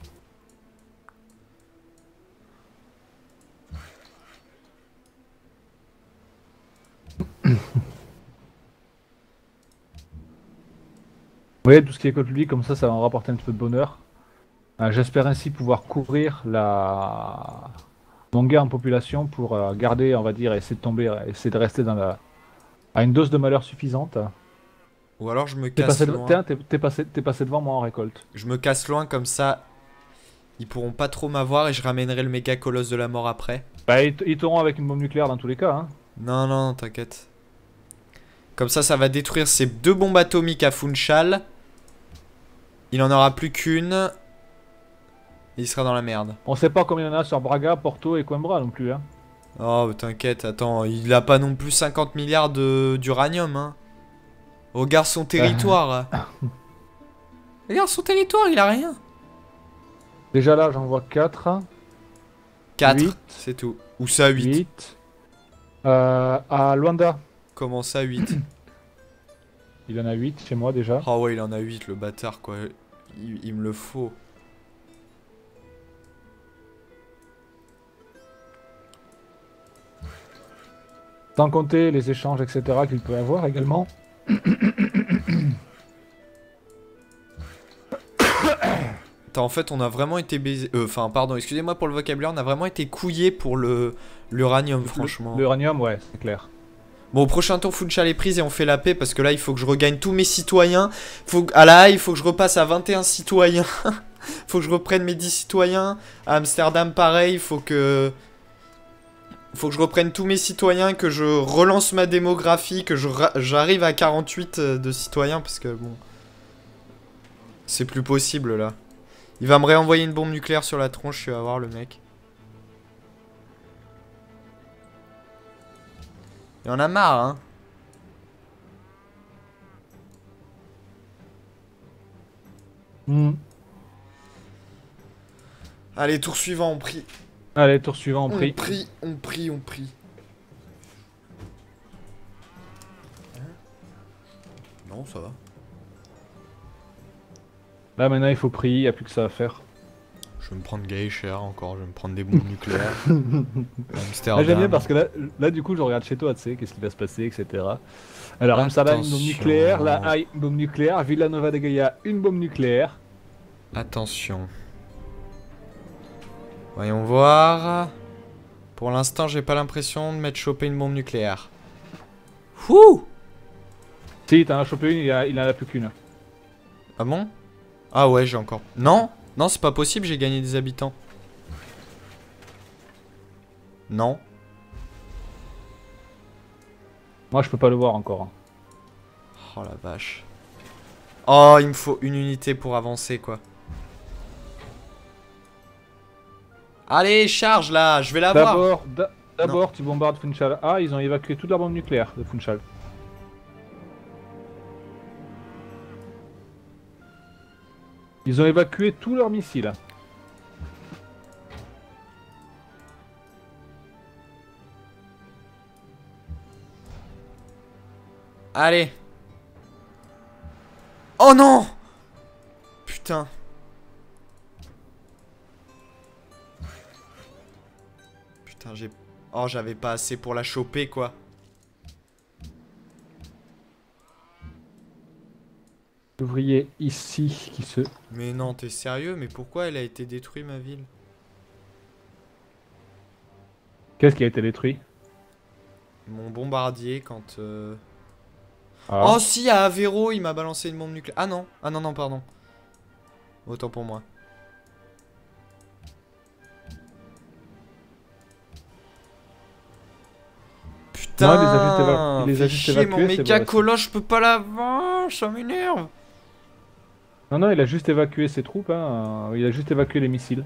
Oui, tout ce qui est code public, comme ça va me rapporter un petit peu de bonheur. J'espère ainsi pouvoir couvrir mon gain en population pour garder, on va dire, essayer de tomber, essayer de rester à une dose de malheur suffisante. Ou alors je me T'es casse passé, loin. t'es passé devant moi en récolte. Je me casse loin comme ça. Ils pourront pas trop m'avoir et je ramènerai le méga colosse de la mort après. Bah, ils t'auront avec une bombe nucléaire dans tous les cas, hein. Non, non, t'inquiète. Comme ça va détruire ces 2 bombes atomiques à Funchal. Il en aura plus qu'une. Et il sera dans la merde. On sait pas combien il y en a sur Braga, Porto et Coimbra non plus, hein. Oh, t'inquiète, attends. Il a pas non plus 50 milliards d'uranium, hein. Regarde son territoire. Regarde son territoire, il a rien. Déjà là, j'en vois 4. 4, 8. c'est tout. Ou ça, 8. 8. À Luanda, Comment ça, 8? il en a 8 chez moi déjà. Oh ouais, il en a 8, le bâtard, quoi. Il me le faut. Sans compter les échanges, etc. qu'il peut avoir également. Attends, en fait, on a vraiment été baisé. Enfin, pardon, excusez-moi pour le vocabulaire, on a vraiment été couillé pour l'uranium, franchement. L'uranium, ouais, c'est clair. Bon, au prochain tour, Funchal est prise et on fait la paix parce que là, il faut que je regagne tous mes citoyens. À la Haye, il faut que je repasse à 21 citoyens. Faut que je reprenne mes 10 citoyens. À Amsterdam, pareil, faut que je reprenne tous mes citoyens, que je relance ma démographie, que j'arrive à 48 de citoyens parce que bon... C'est plus possible là. Il va me réenvoyer une bombe nucléaire sur la tronche, tu vas voir le mec. Il en a marre, hein. Allez, tour suivant, on prie. Allez, tour suivant, on prie. On prie. Non, ça va. Là, maintenant, il faut prier, il n'y a plus que ça à faire. Je vais me prendre Geyser encore, je vais me prendre des bombes nucléaires. Là, j'aime bien parce que là, du coup, je regarde chez toi, tu sais, qu'est-ce qui va se passer, etc. Alors, Amsterdam, une bombe nucléaire. La Haye, une bombe nucléaire. Villanova de Gaia, une bombe nucléaire. Attention. Voyons voir. Pour l'instant, j'ai pas l'impression de m'être chopé une bombe nucléaire. Wouh! Si, t'en as chopé une, il en a plus qu'une. Ah bon? Ah ouais, j'ai encore... Non! Non, c'est pas possible, j'ai gagné des habitants. Non. Moi, je peux pas le voir encore. Oh la vache. Oh, il me faut une unité pour avancer, quoi. Allez, charge là, je vais l'avoir. D'abord, tu bombardes Funchal. Ah, ils ont évacué toute la bombe nucléaire de Funchal. Ils ont évacué tous leurs missiles. Allez. Oh non! Putain. Putain, j'ai... Oh, j'avais pas assez pour la choper, quoi. L'ouvrier ici qui se... Mais non, t'es sérieux? Mais pourquoi elle a été détruite, ma ville? Qu'est-ce qui a été détruit? Mon bombardier, quand... Ah. Oh si, à Aveiro, il m'a balancé une bombe nucléaire. Ah non, non, pardon. Autant pour moi. Putain, non, il les a juste évacués, mon méga colosse, je peux pas l'avoir, ça m'énerve. Non, il a juste évacué ses troupes, hein. Il a juste évacué les missiles.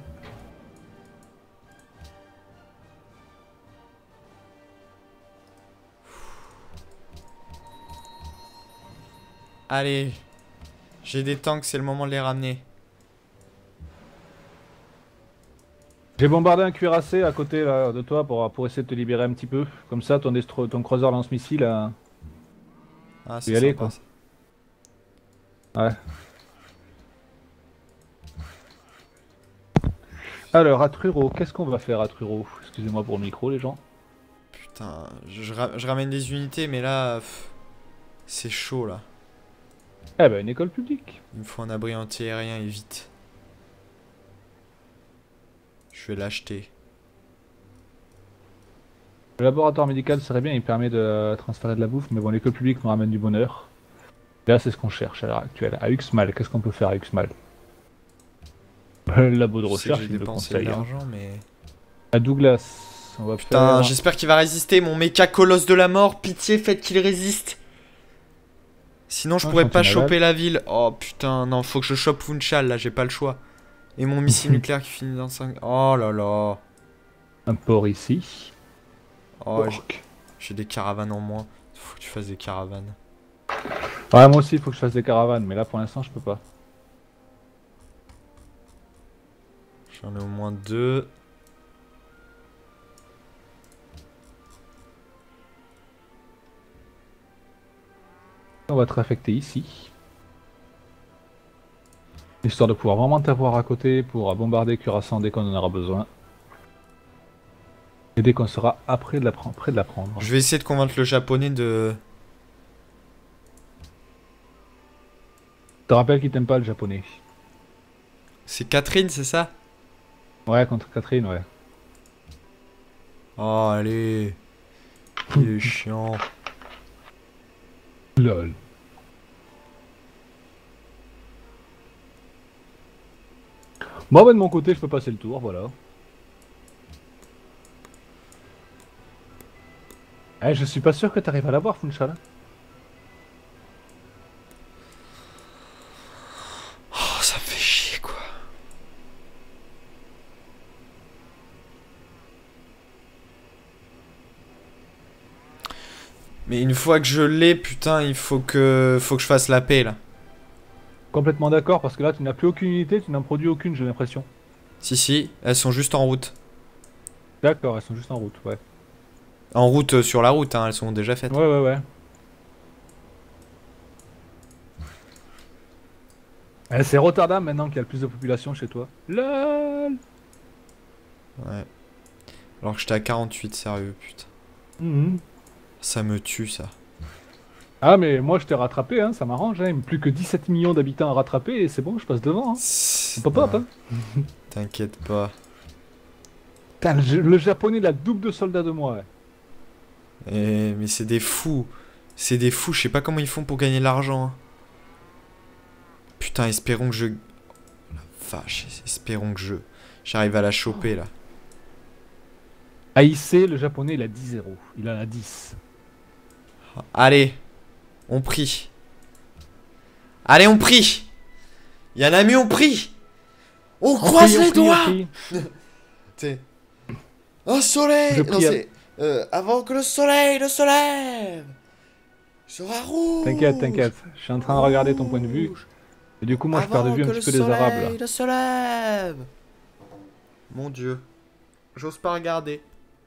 Allez, j'ai des tanks, c'est le moment de les ramener. J'ai bombardé un cuirassé à côté là, de toi pour essayer de te libérer un petit peu. Comme ça, ton croiseur lance-missile a... Ah, c'est y aller, sympa, quoi. ça. Ouais. Alors, à Truro, qu'est-ce qu'on va faire à Truro? Excusez-moi pour le micro, les gens. Putain, je ramène des unités, mais là... C'est chaud, là. Eh ben, une école publique. Il me faut un abri anti-aérien et vite. Je vais l'acheter. Le laboratoire médical serait bien, il permet de transférer de la bouffe, mais bon, l'école publique nous ramène du bonheur. Là, c'est ce qu'on cherche à l'heure actuelle. À Uxmal, qu'est-ce qu'on peut faire à Uxmal? Le labo de recherche, j'ai dépensé de l'argent, mais... À Douglas, on va Putain, faire... j'espère qu'il va résister, mon méca colosse de la mort. Pitié, faites qu'il résiste. Sinon, je pourrais pas choper la ville. Oh putain, non, faut que je chope Funchal, là, j'ai pas le choix. Et mon missile nucléaire qui finit dans 5... Oh là là. Un port ici. Oh, j'ai des caravanes en moins. Faut que tu fasses des caravanes. Ouais, moi aussi, il faut que je fasse des caravanes, mais là, pour l'instant, je peux pas. J'en ai au moins 2. On va te réaffecter ici. Histoire de pouvoir vraiment t'avoir à côté pour bombarder Curaçao dès qu'on en aura besoin. Et dès qu'on sera près de la prendre. Je vais essayer de convaincre le japonais de... Je te rappelle qu'il t'aime pas le japonais. C'est Catherine, c'est ça? Ouais, contre Catherine, ouais. Oh, allez. Il est chiant. Lol. Bon, bah, de mon côté, je peux passer le tour, voilà. Eh, je suis pas sûr que t'arrives à l'avoir, Funchal. Oh, ça me fait chier, quoi. Mais une fois que je l'ai, putain, il faut que je fasse la paix, là. Complètement d'accord, parce que là, tu n'as plus aucune unité, tu n'en produis aucune, j'ai l'impression. Si, si, elles sont juste en route. D'accord, elles sont juste en route, ouais. En route, sur la route, hein, elles sont déjà faites. Ouais, ouais, ouais. Eh, c'est Rotterdam maintenant qui a le plus de population chez toi. LOL. Ouais. Alors que j'étais à 48, sérieux, putain. Mhm. Ça me tue, ça. Ah, mais moi, je t'ai rattrapé, hein, ça m'arrange, hein. Plus que 17 millions d'habitants à rattraper, et c'est bon, je passe devant, hein. Pop, pop, Non, hein. t'inquiète pas. Putain, le japonais, il a double de soldats de moi, ouais. Mais c'est des fous. C'est des fous, je sais pas comment ils font pour gagner de l'argent. Hein. Putain, espérons que je... Vache, espérons que j'arrive à la choper, là. AIC, le japonais, il a 10-0. Il en a 10. Allez, on prie. Allez, on prie. Yanami, on prie. On croise les doigts. T'sais. Un soleil. Je Non, prie c'est... avant que le soleil ne se lève. Il sera rouge. T'inquiète, t'inquiète. Je suis en train de regarder ton point de vue. Et du coup, moi, je perds de Avant vue un que petit le peu les Arabes, là. soleil ne se lève. Mon Dieu. J'ose pas regarder.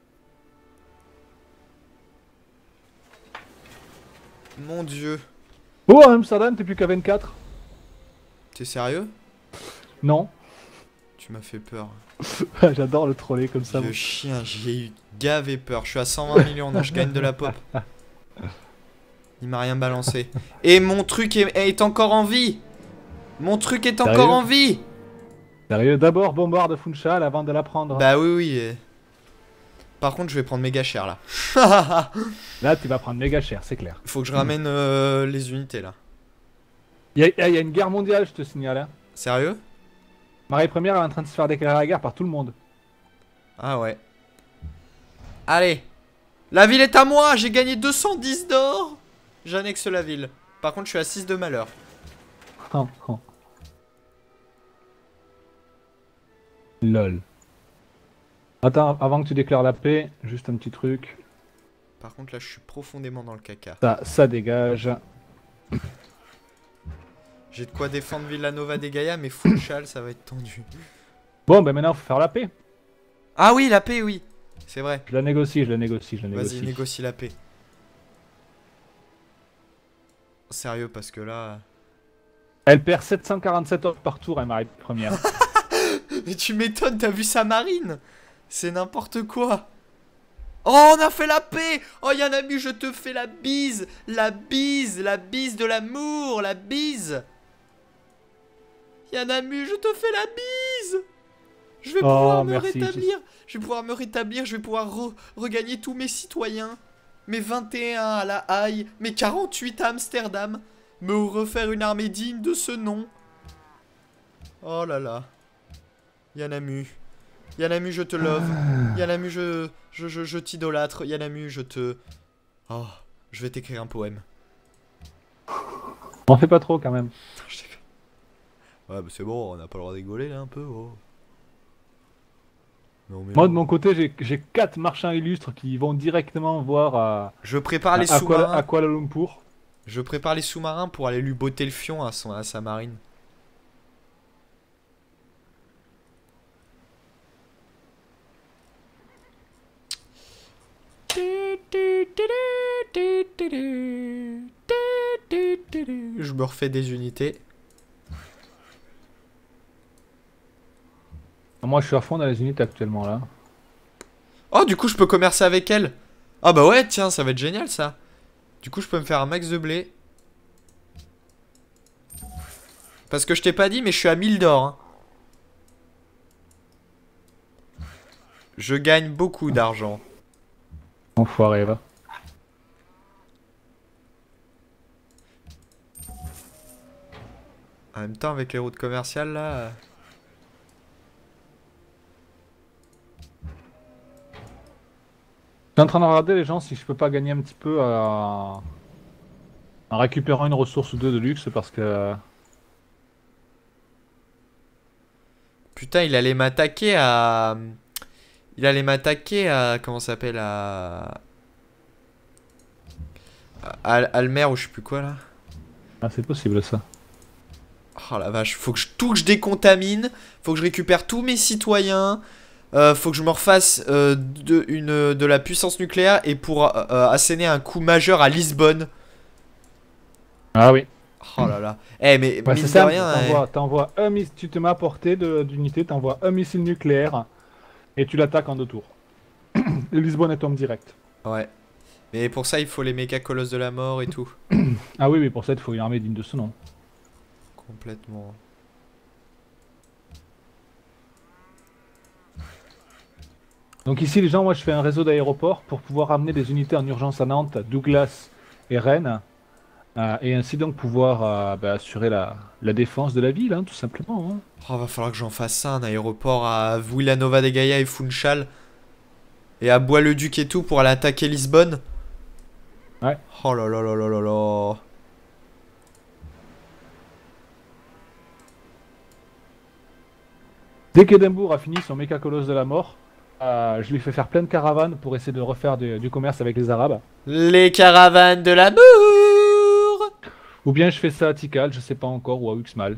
Mon Dieu. Oh, à Amsterdam, t'es plus qu'à 24. T'es sérieux? Non. Tu m'as fait peur. J'adore le troller comme ça. Vieux chien, j'ai eu gavé peur. Je suis à 120 millions, non, je gagne de la pop. Il m'a rien balancé. Et mon truc est encore en vie. Mon truc est encore en vie. Sérieux, d'abord bombarde Funchal avant de la prendre. Bah oui, oui. Par contre, je vais prendre méga cher là. Là, tu vas prendre méga cher, c'est clair. Faut que je ramène les unités là. Il y a une guerre mondiale, je te signale. Hein. Sérieux? Marie Première est en train de se faire déclarer la guerre par tout le monde. Ah ouais. Allez. La ville est à moi. J'ai gagné 210 d'or. J'annexe la ville. Par contre, je suis à 6 de malheur. Oh, oh. Lol. Attends, avant que tu déclares la paix, juste un petit truc. Par contre, là, je suis profondément dans le caca. Ça dégage. J'ai de quoi défendre Villanova des Gaia, mais Funchal, ça va être tendu. Bon, ben maintenant, faut faire la paix. Ah oui, la paix, oui. C'est vrai. Je la négocie, je la négocie, je la négocie. Vas-y, négocie la paix. Sérieux, parce que là... Elle perd 747 ordres par tour, elle Marie Première. Mais tu m'étonnes, t'as vu sa marine? C'est n'importe quoi. Oh, on a fait la paix. Oh, Yanami, je te fais la bise. La bise, la bise de l'amour, la bise. Yanami, je te fais la bise. Je vais pouvoir me rétablir. Je vais pouvoir me rétablir, je vais pouvoir regagner tous mes citoyens. Mes 21 à La Haye, mes 48 à Amsterdam. Me refaire une armée digne de ce nom. Oh là là. Yanamu. Yanamu, je te love. Yanamu, je t'idolâtre. Yanamu, je te... Oh, je vais t'écrire un poème. On fait pas trop quand même. Ouais, bah c'est bon, on n'a pas le droit de rigoler là un peu. Oh. Non, mais moi de mon côté, j'ai 4 marchands illustres qui vont directement voir à... Je prépare les sous-marins. À Kuala Lumpur. Je prépare les sous-marins pour aller lui botter le fion à sa marine. Je me refais des unités. Moi je suis à fond dans les unités actuellement là. Oh, du coup je peux commercer avec elle. Ah bah ouais, tiens, ça va être génial ça. Du coup je peux me faire un max de blé. Parce que je t'ai pas dit, mais je suis à 1000 d'or. Hein. Je gagne beaucoup d'argent. Enfoiré va. En même temps, avec les routes commerciales, là... Je suis en train de regarder les gens si je peux pas gagner un petit peu en récupérant une ressource ou deux de luxe parce que... Putain, il allait m'attaquer à... Il allait m'attaquer à... Comment ça s'appelle à Almer ou je sais plus quoi, là. Ah, c'est possible ça. Oh la vache, faut que tout que je décontamine. Faut que je récupère tous mes citoyens. Faut que je me refasse de la puissance nucléaire. Et pour asséner un coup majeur à Lisbonne. Ah oui. Oh là là. Eh mais Ouais, mine c'est de ça, rien, t'envoies un missile, tu te mets à portée d'unité, t'envoies un missile nucléaire et tu l'attaques en 2 tours. Et Lisbonne elle tombe direct. ouais. Mais pour ça il faut les méga colosses de la mort et tout. Ah oui, mais pour ça il faut une armée digne de ce nom. Complètement. Donc ici les gens, moi je fais un réseau d'aéroports pour pouvoir amener des unités en urgence à Nantes, Douglas et Rennes. Et ainsi donc pouvoir assurer la défense de la ville, hein, tout simplement. Hein. Oh, va falloir que j'en fasse ça, un aéroport à Villanova de Gaia et Funchal. Et à Bois-le-Duc et tout pour aller attaquer Lisbonne. Ouais. Oh là là là là là là. Dès qu'Édimbourg a fini son méca colosse de la mort, je lui fais faire plein de caravanes pour essayer de refaire du commerce avec les Arabes. Les caravanes de l'amour. Ou bien je fais ça à Tikal, je sais pas encore, ou à Uxmal.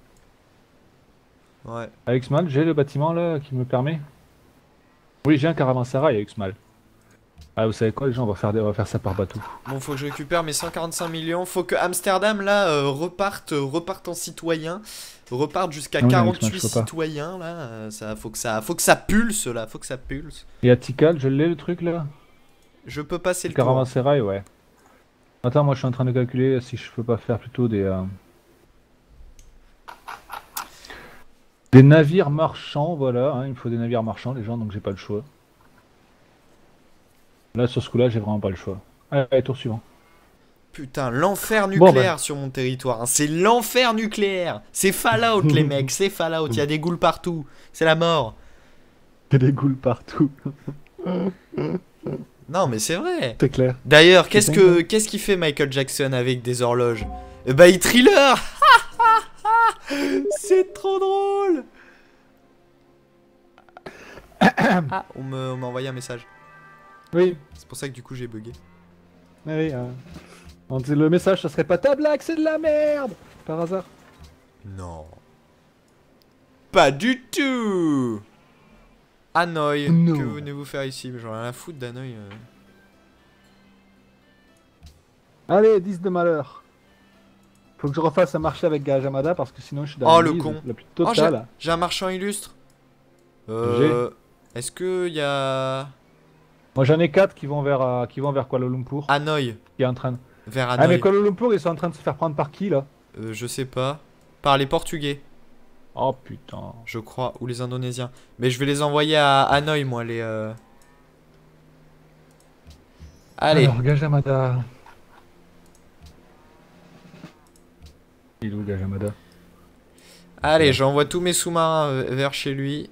Ouais. À Uxmal, j'ai le bâtiment là qui me permet. Oui, j'ai un caravansérail à Uxmal. Ah, vous savez quoi, les gens, on va faire ça par bateau. Bon, faut que je récupère mes 145 millions. Faut que Amsterdam, là, reparte en citoyen. Reparte jusqu'à Ah oui, 48 je peux pas. citoyens, là. Faut que ça pulse, là. Faut que ça pulse. Et à Tikal, je l'ai le truc là. Je peux passer Le le tour. caravansérail, ouais. Attends, moi je suis en train de calculer si je peux pas faire plutôt des navires marchands, voilà. Hein, il me faut des navires marchands, les gens, donc j'ai pas le choix. Là, sur ce coup-là, j'ai vraiment pas le choix. Allez, tour suivant. Putain, l'enfer Bon, nucléaire sur mon territoire. Hein. C'est l'enfer nucléaire. C'est Fallout, les mecs. C'est Fallout. Il y a des ghouls partout. C'est la mort. Il y a des ghouls partout. Non, mais c'est vrai. C'est clair. D'ailleurs, C'est qu'est-ce qu'il fait Michael Jackson avec des horloges? Eh bah, il thriller. C'est trop drôle. Ah, on m'a envoyé un message. Oui. C'est pour ça que du coup j'ai bugué. Oui, on dit le message, ça serait pas ta blague, c'est de la merde. Par hasard. Non. Pas du tout. Hanoï. Non. Que venez-vous faire ici? J'en ai rien à foutre d'Hanoï. Allez, 10 de malheur. Faut que je refasse un marché avec Gajamada parce que sinon je suis dans Oh, la le mise con. la plus Oh, totale. j'ai un marchand illustre. Est-ce que y a Moi j'en ai 4 qui vont vers Kuala Lumpur. Hanoï? Qui est en train de... Vers Ah mais Hanoï. Kuala Lumpur ils sont en train de se faire prendre par qui là? Je sais pas. Par les Portugais, Oh putain. je crois, ou les Indonésiens. Mais je vais les envoyer à Hanoï, moi, les. Allez. Alors Gajamada. Il est où Gajamada? Allez, Ouais. j'envoie tous mes sous-marins vers chez lui.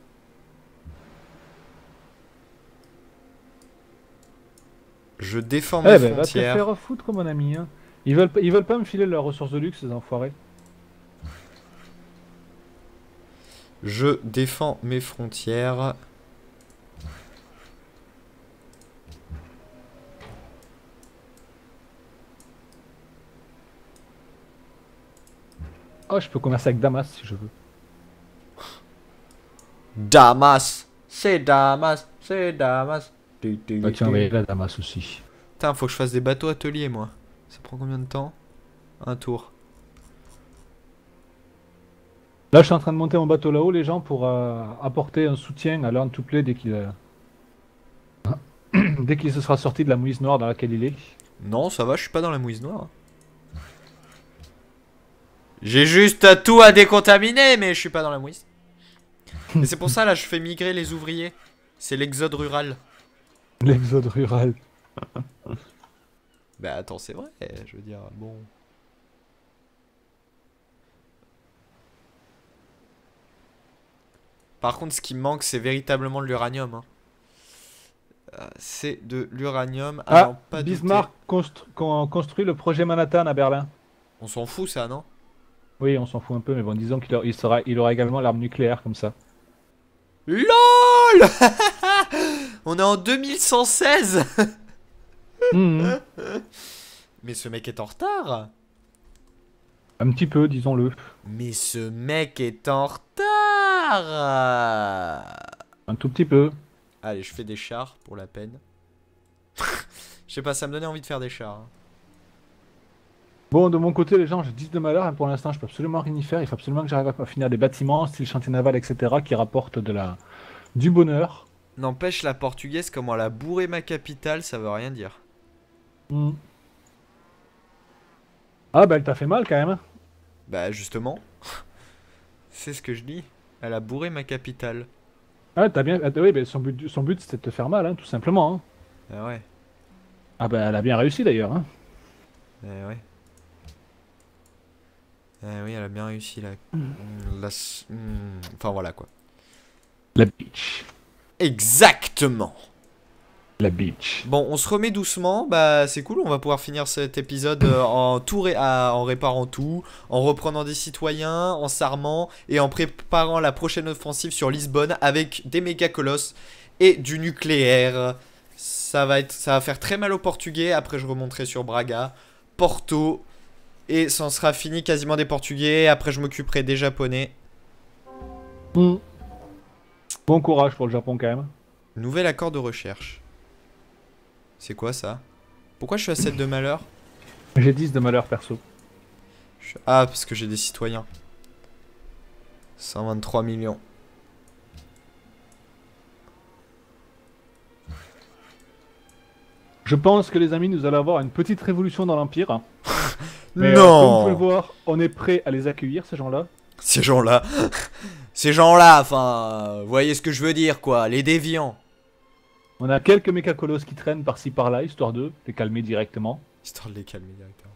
Je défends mes Eh ben va te frontières. faire foutre mon ami. Hein. Ils veulent pas me filer leurs ressources de luxe ces enfoirés. Je défends mes frontières. Oh je peux commercer avec Damas si je veux. Damas. C'est Damas. C'est Damas. Bah tiens, oui, là Damas aussi. Putain, faut que je fasse des bateaux ateliers, moi. Ça prend combien de temps? Un tour. Là je suis en train de monter mon bateau là-haut les gens pour apporter un soutien à Learn to Play dès qu'il dès qu'il se sera sorti de la mouise noire dans laquelle il est. Non, ça va, je suis pas dans la mouise noire. J'ai juste tout à décontaminer, mais je suis pas dans la mouise. Et c'est pour ça, là, je fais migrer les ouvriers. C'est l'exode rural. L'exode rural. Bah attends, c'est vrai, je veux dire, bon. Par contre, ce qui me manque, c'est véritablement de l'uranium. Hein. C'est de l'uranium. Ah, Pas Bismarck construit le projet Manhattan à Berlin. On s'en fout, ça, non? Oui, on s'en fout un peu, mais bon, disons il aura également l'arme nucléaire comme ça. LOL. On est en 2116. Mhm. Mais ce mec est en retard. Un petit peu, disons-le. Mais ce mec est en retard. Un tout petit peu. Allez, je fais des chars pour la peine. Je sais pas, ça me donnait envie de faire des chars. Hein. Bon, de mon côté, les gens, j'ai 10 de malheur, hein, pour l'instant, je peux absolument rien y faire. Il faut absolument que j'arrive à finir des bâtiments, style chantier naval, etc., qui rapportent du bonheur. N'empêche, la portugaise, comment elle a bourré ma capitale, ça veut rien dire. Mhm. Ah, bah, elle t'a fait mal quand même. Bah, justement. C'est ce que je dis. Elle a bourré ma capitale. Ah, t'as bien. Oui, mais son but c'était de te faire mal, hein, tout simplement. Hein. Ah ouais. Ah, bah, elle a bien réussi d'ailleurs. Hein. Ah ouais. Ah oui, elle a bien réussi là. Enfin voilà quoi. La beach. Exactement. La beach. Bon, on se remet doucement. Bah, c'est cool. On va pouvoir finir cet épisode en réparant tout, en reprenant des citoyens, en s'armant et en préparant la prochaine offensive sur Lisbonne avec des méga colosses et du nucléaire. Ça va faire très mal aux Portugais. Après, je remonterai sur Braga, Porto. Et ça en sera fini quasiment des Portugais. Après, je m'occuperai des Japonais. Mm. Bon courage pour le Japon quand même. Nouvel accord de recherche. C'est quoi ça? Pourquoi je suis à 7 de malheur? J'ai 10 de malheur perso. Ah, parce que j'ai des citoyens. 123 millions. Je pense que les amis, nous allons avoir une petite révolution dans l'Empire. Mais comme vous pouvez le Non! voir, on est prêt à les accueillir, ces gens-là. Ces gens-là. Ces gens-là, enfin, vous voyez ce que je veux dire, quoi. Les déviants. On a quelques mécacolos qui traînent par-ci par-là, histoire de les calmer directement. Histoire de les calmer directement.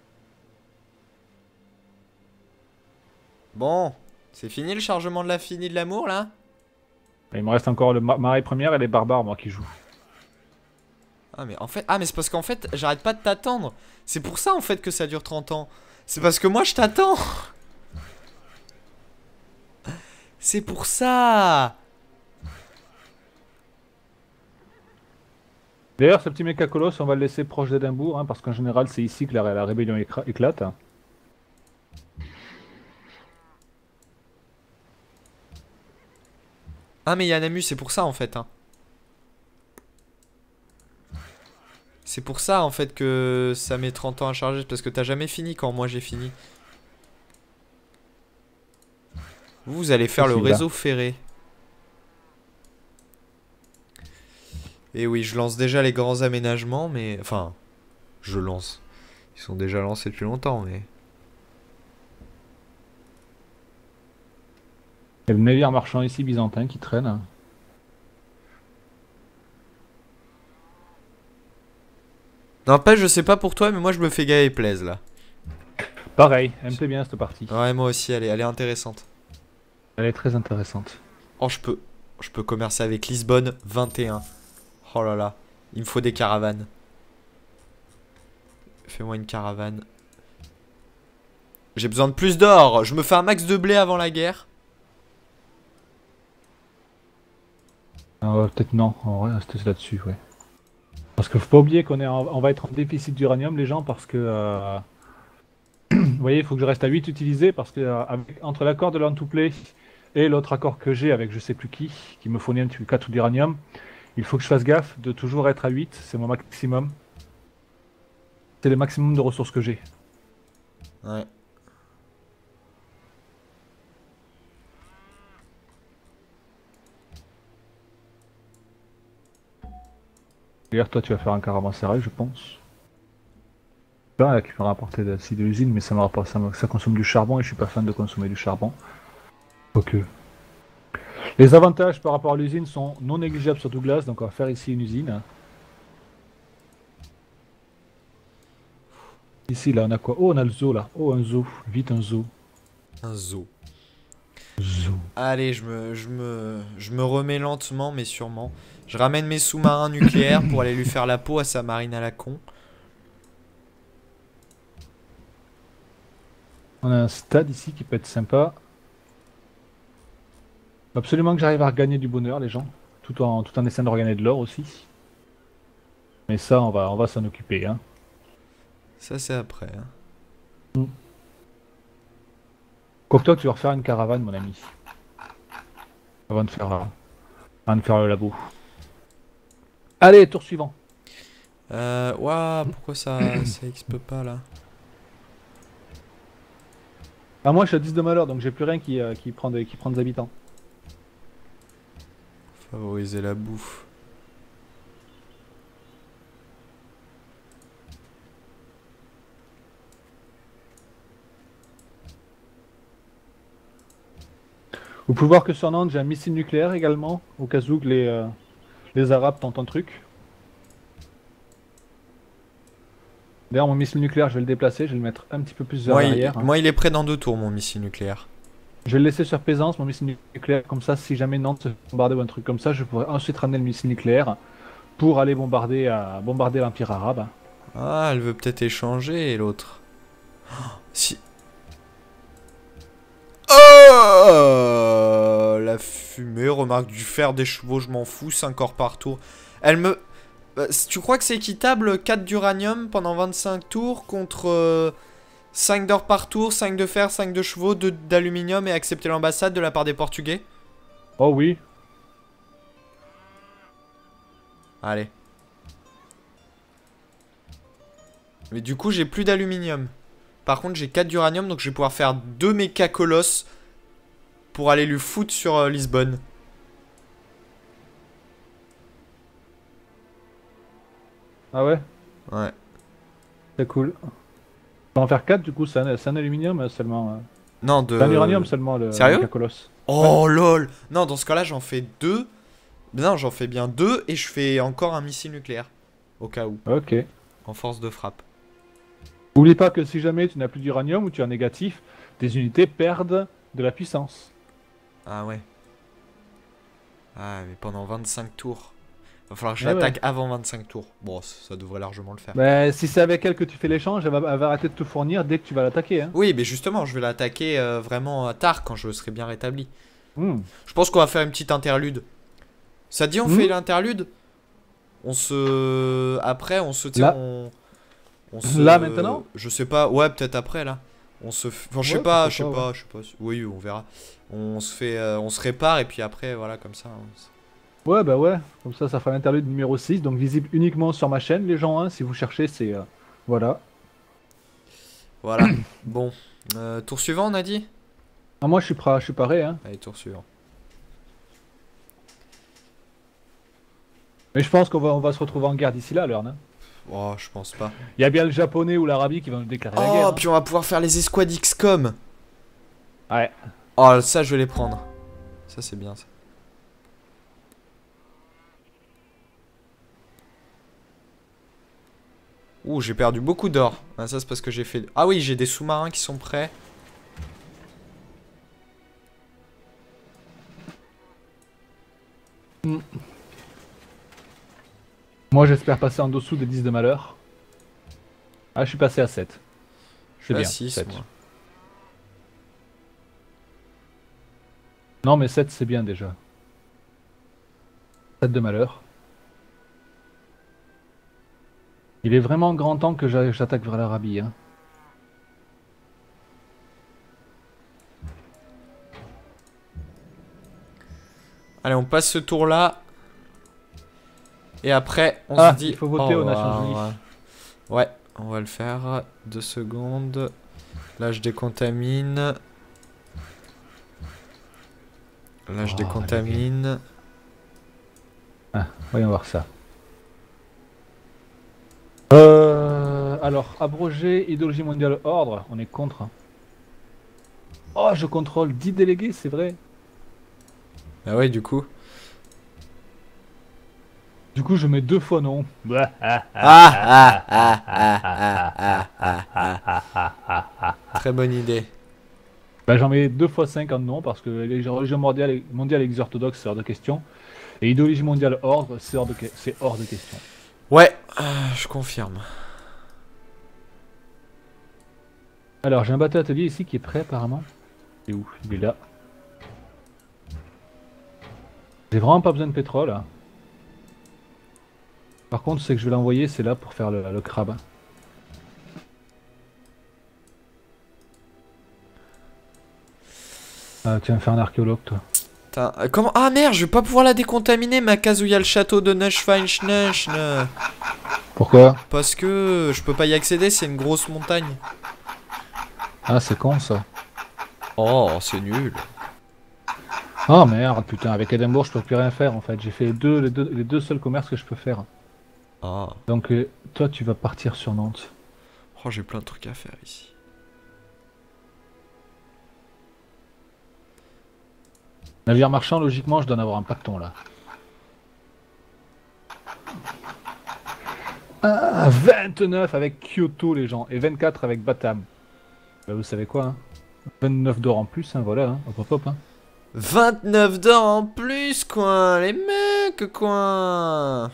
Bon, c'est fini le chargement de la finie de l'amour, là? Et il me reste encore le marée première et les barbares, moi, qui jouent. Ah, mais en fait... Ah, mais c'est parce qu'en fait, j'arrête pas de t'attendre. C'est pour ça, en fait, que ça dure 30 ans. C'est parce que moi, je t'attends. C'est pour ça. D'ailleurs, ce petit mécacolos, on va le laisser proche d'Édimbourg, hein, parce qu'en général, c'est ici que la rébellion éclate. Ah, mais il y a Namu, c'est pour ça, en fait. Hein. C'est pour ça, en fait, que ça met 30 ans à charger. Parce que t'as jamais fini quand moi, j'ai fini. Vous allez faire le réseau ferré. Et oui, je lance déjà les grands aménagements, mais... Enfin, je lance. Ils sont déjà lancés depuis longtemps, mais... Il y a le navire marchand ici, byzantin, qui traîne. N'empêche, je sais pas pour toi, mais moi, je me fais gars et plaise, là. Pareil, elle me plaît bien cette partie. Ouais, moi aussi, elle est intéressante. Elle est très intéressante. Oh, je peux commercer avec Lisbonne 21. Oh là là, il me faut des caravanes. Fais-moi une caravane. J'ai besoin de plus d'or. Je me fais un max de blé avant la guerre. Ah, peut-être non, on va rester là-dessus, ouais. Parce qu'il faut pas oublier on va être en déficit d'uranium, les gens, parce que... Vous voyez, il faut que je reste à 8 utilisés, parce que entre l'accord de learn to play et l'autre accord que j'ai avec je sais plus qui me fournit un petit 4 d'uranium, il faut que je fasse gaffe de toujours être à 8, c'est mon maximum. C'est le maximum de ressources que j'ai. Ouais. D'ailleurs, toi, tu vas faire un caravansérail, je pense. Là, qui me rapporter de l'usine, mais ça consomme du charbon et je suis pas fan de consommer du charbon. Ok. Les avantages par rapport à l'usine sont non négligeables sur Douglas, donc on va faire ici une usine. Ici, là, on a quoi? Oh, on a le zoo, là. Oh, un zoo. Vite, un zoo. Un zoo. Zoo. Allez, je me remets lentement, mais sûrement. Je ramène mes sous-marins nucléaires pour aller lui faire la peau à sa marine à la con. On a un stade ici qui peut être sympa. Faut absolument que j'arrive à regagner du bonheur, les gens. Tout en essayant de regagner de l'or aussi. Mais ça, on va s'en occuper. Hein. Ça, c'est après. Hein. Quoique toi, tu vas refaire une caravane, mon ami. Avant de faire le labo. Allez, tour suivant. Ouah, pourquoi ça exp pas là? Ah, moi, je suis à 10 de malheur, donc j'ai plus rien qui prend des habitants. Favoriser la bouffe. Vous pouvez voir que sur Nantes, j'ai un missile nucléaire également, au cas où que les Arabes tentent un truc. D'ailleurs, mon missile nucléaire, je vais le déplacer, je vais le mettre un petit peu plus vers l'arrière. Moi, il est prêt dans 2 tours, mon missile nucléaire. Je vais le laisser sur Plaisance, mon missile nucléaire, comme ça, si jamais Nantes se fait bombarder ou un truc comme ça, je pourrais ensuite ramener le missile nucléaire pour aller bombarder l'Empire arabe. Ah, elle veut peut-être échanger, l'autre. Si... Oh, la fumée, remarque du fer, des chevaux, je m'en fous, 5 corps par tour. Elle me... Tu crois que c'est équitable 4 d'uranium pendant 25 tours contre 5 d'or par tour, 5 de fer, 5 de chevaux, 2 d'aluminium et accepter l'ambassade de la part des Portugais? Oh oui. Allez. Mais du coup, j'ai plus d'aluminium. Par contre, j'ai 4 d'uranium, donc je vais pouvoir faire 2 méca colosses pour aller lui foutre sur Lisbonne. Ah ouais? Ouais. C'est cool. On va en faire 4 du coup, c'est un aluminium seulement. Non, C'est un uranium seulement le Sérieux? colosse. Oh lol. Non, dans ce cas-là, j'en fais 2. Non, j'en fais bien 2 et je fais encore un missile nucléaire. Au cas où. Ok. En force de frappe. Oublie pas que si jamais tu n'as plus d'uranium ou tu es en négatif, tes unités perdent de la puissance. Ah ouais. Ah, mais pendant 25 tours. Va falloir que je Eh l'attaque ouais. avant 25 tours. Bon, ça devrait largement le faire. Bah, si c'est avec elle que tu fais l'échange, elle va arrêter de te fournir dès que tu vas l'attaquer. Hein. Oui, mais justement, je vais l'attaquer vraiment tard quand je serai bien rétabli. Hmm. Je pense qu'on va faire une petite interlude. Ça te dit, on fait l'interlude? On se... Après, on se... Là. On se... Là, maintenant? Je sais pas. Ouais, peut-être après, là. On se... Enfin, je sais Ouais, pas, pourquoi je sais pas, pas, ouais. je sais pas. Oui, on verra. On se fait... on se répare et puis après, voilà, comme ça. Ouais, bah ouais. Comme ça fera l'interlude numéro 6, donc visible uniquement sur ma chaîne, les gens. Hein, si vous cherchez, c'est... voilà. Voilà. Bon. Tour suivant, on a dit? Ah, moi, je suis paré. Hein. Allez, tour suivant. Mais je pense on va se retrouver en guerre d'ici là, alors. Hein. Oh, je pense pas. Il y a bien le japonais ou l'Arabie qui va nous déclarer la guerre. Oh, Hein. puis on va pouvoir faire les escouades XCOM. Ouais. Oh, ça, je vais les prendre. Ça, c'est bien, ça. Ouh, j'ai perdu beaucoup d'or. Ah, ça, c'est parce que j'ai fait... Ah oui, j'ai des sous-marins qui sont prêts. Moi, j'espère passer en dessous des 10 de malheur. Ah, je suis passé à 7. C'est bien. 6, 7. moi. Non, mais 7, c'est bien déjà. 7 de malheur. Il est vraiment grand temps que j'attaque vers l'Arabie. Hein. Allez, on passe ce tour-là. Et après, on se dit... il faut voter aux Nations Unies. Ouais, on va le faire. 2 secondes. Là, je décontamine. Là, je décontamine. Ah, voyons voir ça. Alors, abroger idéologie mondiale ordre, on est contre. Oh, je contrôle 10 délégués, c'est vrai. Ah ouais, du coup. Du coup, je mets 2 fois non. Très bonne idée. Bah, j'en mets 2 fois 5 en non, parce que les religions mondiales et Église orthodoxe, c'est hors de question. Et idéologie mondiale ordre, c'est hors de question. Ouais, je confirme. Alors, j'ai un bateau atelier ici qui est prêt apparemment. Il est où? Il est là. J'ai vraiment pas besoin de pétrole. Hein. Par contre, c'est que je vais l'envoyer, c'est là pour faire le crabe. Tu vas me faire un archéologue, toi. Comment? Ah merde, je vais pas pouvoir la décontaminer, ma case où il y a le château de Neuschwanstein. Pourquoi? Parce que je peux pas y accéder, c'est une grosse montagne. Ah, c'est con ça. Oh, c'est nul. Oh merde, putain, avec Édimbourg, je peux plus rien faire en fait. J'ai fait les deux seuls commerces que je peux faire. Ah. Donc, toi, tu vas partir sur Nantes. Oh, j'ai plein de trucs à faire ici. Navire marchand, logiquement, je dois en avoir un pacton là. Ah, 29 avec Kyoto, les gens, et 24 avec Batam. Bah, vous savez quoi, hein, 29 d'or en plus, hein, voilà, hein, hop hop hop. Hein. 29 d'or en plus, quoi. Les mecs, quoi.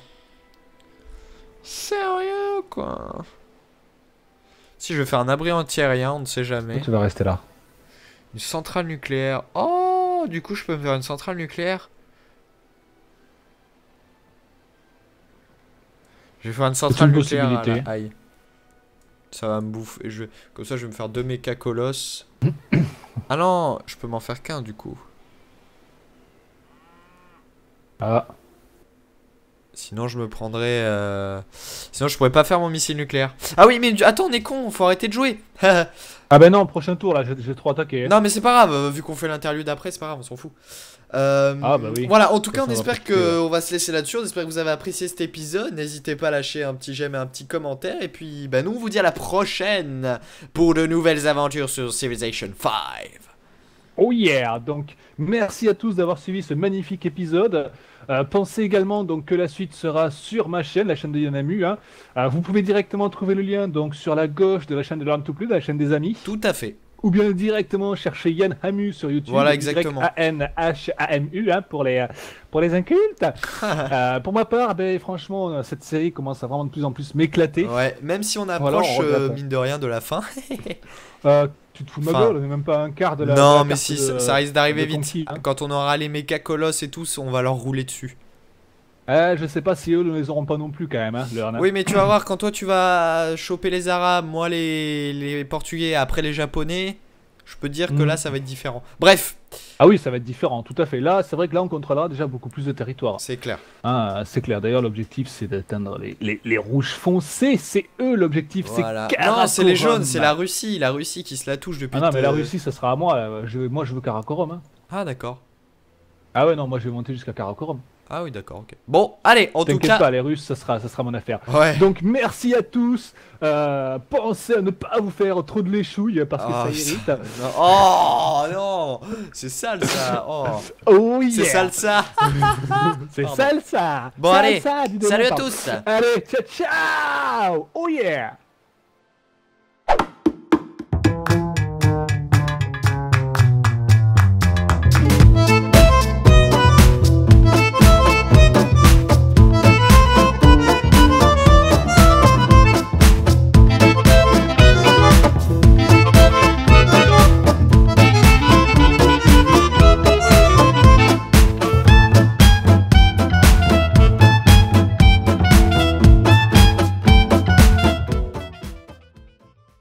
Sérieux, quoi. Si je vais faire un abri anti-aérien, on ne sait jamais. Tu vas rester là. Une centrale nucléaire. Oh, du coup, je peux me faire une centrale nucléaire. Je vais faire une centrale nucléaire. Possibilité. Aïe. Ça va me bouffer. Comme ça, je vais me faire 2 méca colosses. Ah non, je peux m'en faire qu'un du coup. Ah. Sinon, je me prendrais. Sinon, je pourrais pas faire mon missile nucléaire. Ah oui, mais attends, on est con, faut arrêter de jouer. Ah ben non, prochain tour là, j'ai trop attaqué. Non, mais c'est pas grave, vu qu'on fait l'interlude après, c'est pas grave, on s'en fout. Ah bah oui. Voilà, en tout cas, Ça on va espère profiter, ouais. qu'on va se laisser là-dessus. On espère que vous avez apprécié cet épisode. N'hésitez pas à lâcher un petit j'aime et un petit commentaire. Et puis, bah, nous, on vous dit à la prochaine pour de nouvelles aventures sur Civilization 5. Oh yeah! Donc, merci à tous d'avoir suivi ce magnifique épisode. Pensez également donc que la suite sera sur ma chaîne, la chaîne de Yanamu. Hein. Vous pouvez directement trouver le lien donc sur la gauche de la chaîne de Learn to Play, de la chaîne des amis. Tout à fait. Ou bien directement chercher Yann Hamu sur YouTube. Voilà, exactement. YANHAMU hein, pour les incultes. Pour ma part, ben, franchement, cette série commence à vraiment de plus en plus m'éclater. Ouais, même si on Voilà, approche, on regrette. mine de rien, de la fin. Tu te fous de ma Enfin, gueule, on est même pas un quart de la. Non, de la mais carte si, de- ça risque d'arriver de vite. conquis, hein. Quand on aura les méca colosses et tout, on va leur rouler dessus. Je sais pas si eux ne les auront pas non plus quand même, hein, leur, hein. Oui, mais tu vas voir, quand toi tu vas choper les Arabes, moi les Portugais, après les Japonais, je peux te dire que là ça va être différent. Bref, Ah oui, ça va être différent, tout à fait. Là, c'est vrai que là, on contrôlera déjà beaucoup plus de territoire. c'est clair. Hein, c'est clair. D'ailleurs, l'objectif, c'est d'atteindre les rouges foncés. C'est eux l'objectif. Voilà. C'est Non, c'est les jaunes, Karakorum. c'est la Russie. La Russie qui se la touche depuis. Ah non, mais la Russie, ça sera à moi. Moi, je veux Karakorum. Hein. Ah, d'accord. Ah ouais, non, moi, je vais monter jusqu'à Karakorum. Ah oui, d'accord, ok. Bon, allez, en tout T'inquiète cas. pas, les Russes, ça sera mon affaire. Ouais. Donc, merci à tous. Pensez à ne pas vous faire trop de léchouilles parce que Ah, ça irrite. Non. Oh non, c'est sale ça. Oh, Oh yeah. c'est sale ça. C'est Pardon. sale ça. Bon, allez, Salsa, dis donc, salut à pardon. tous. Allez, ciao, ciao. Oh yeah.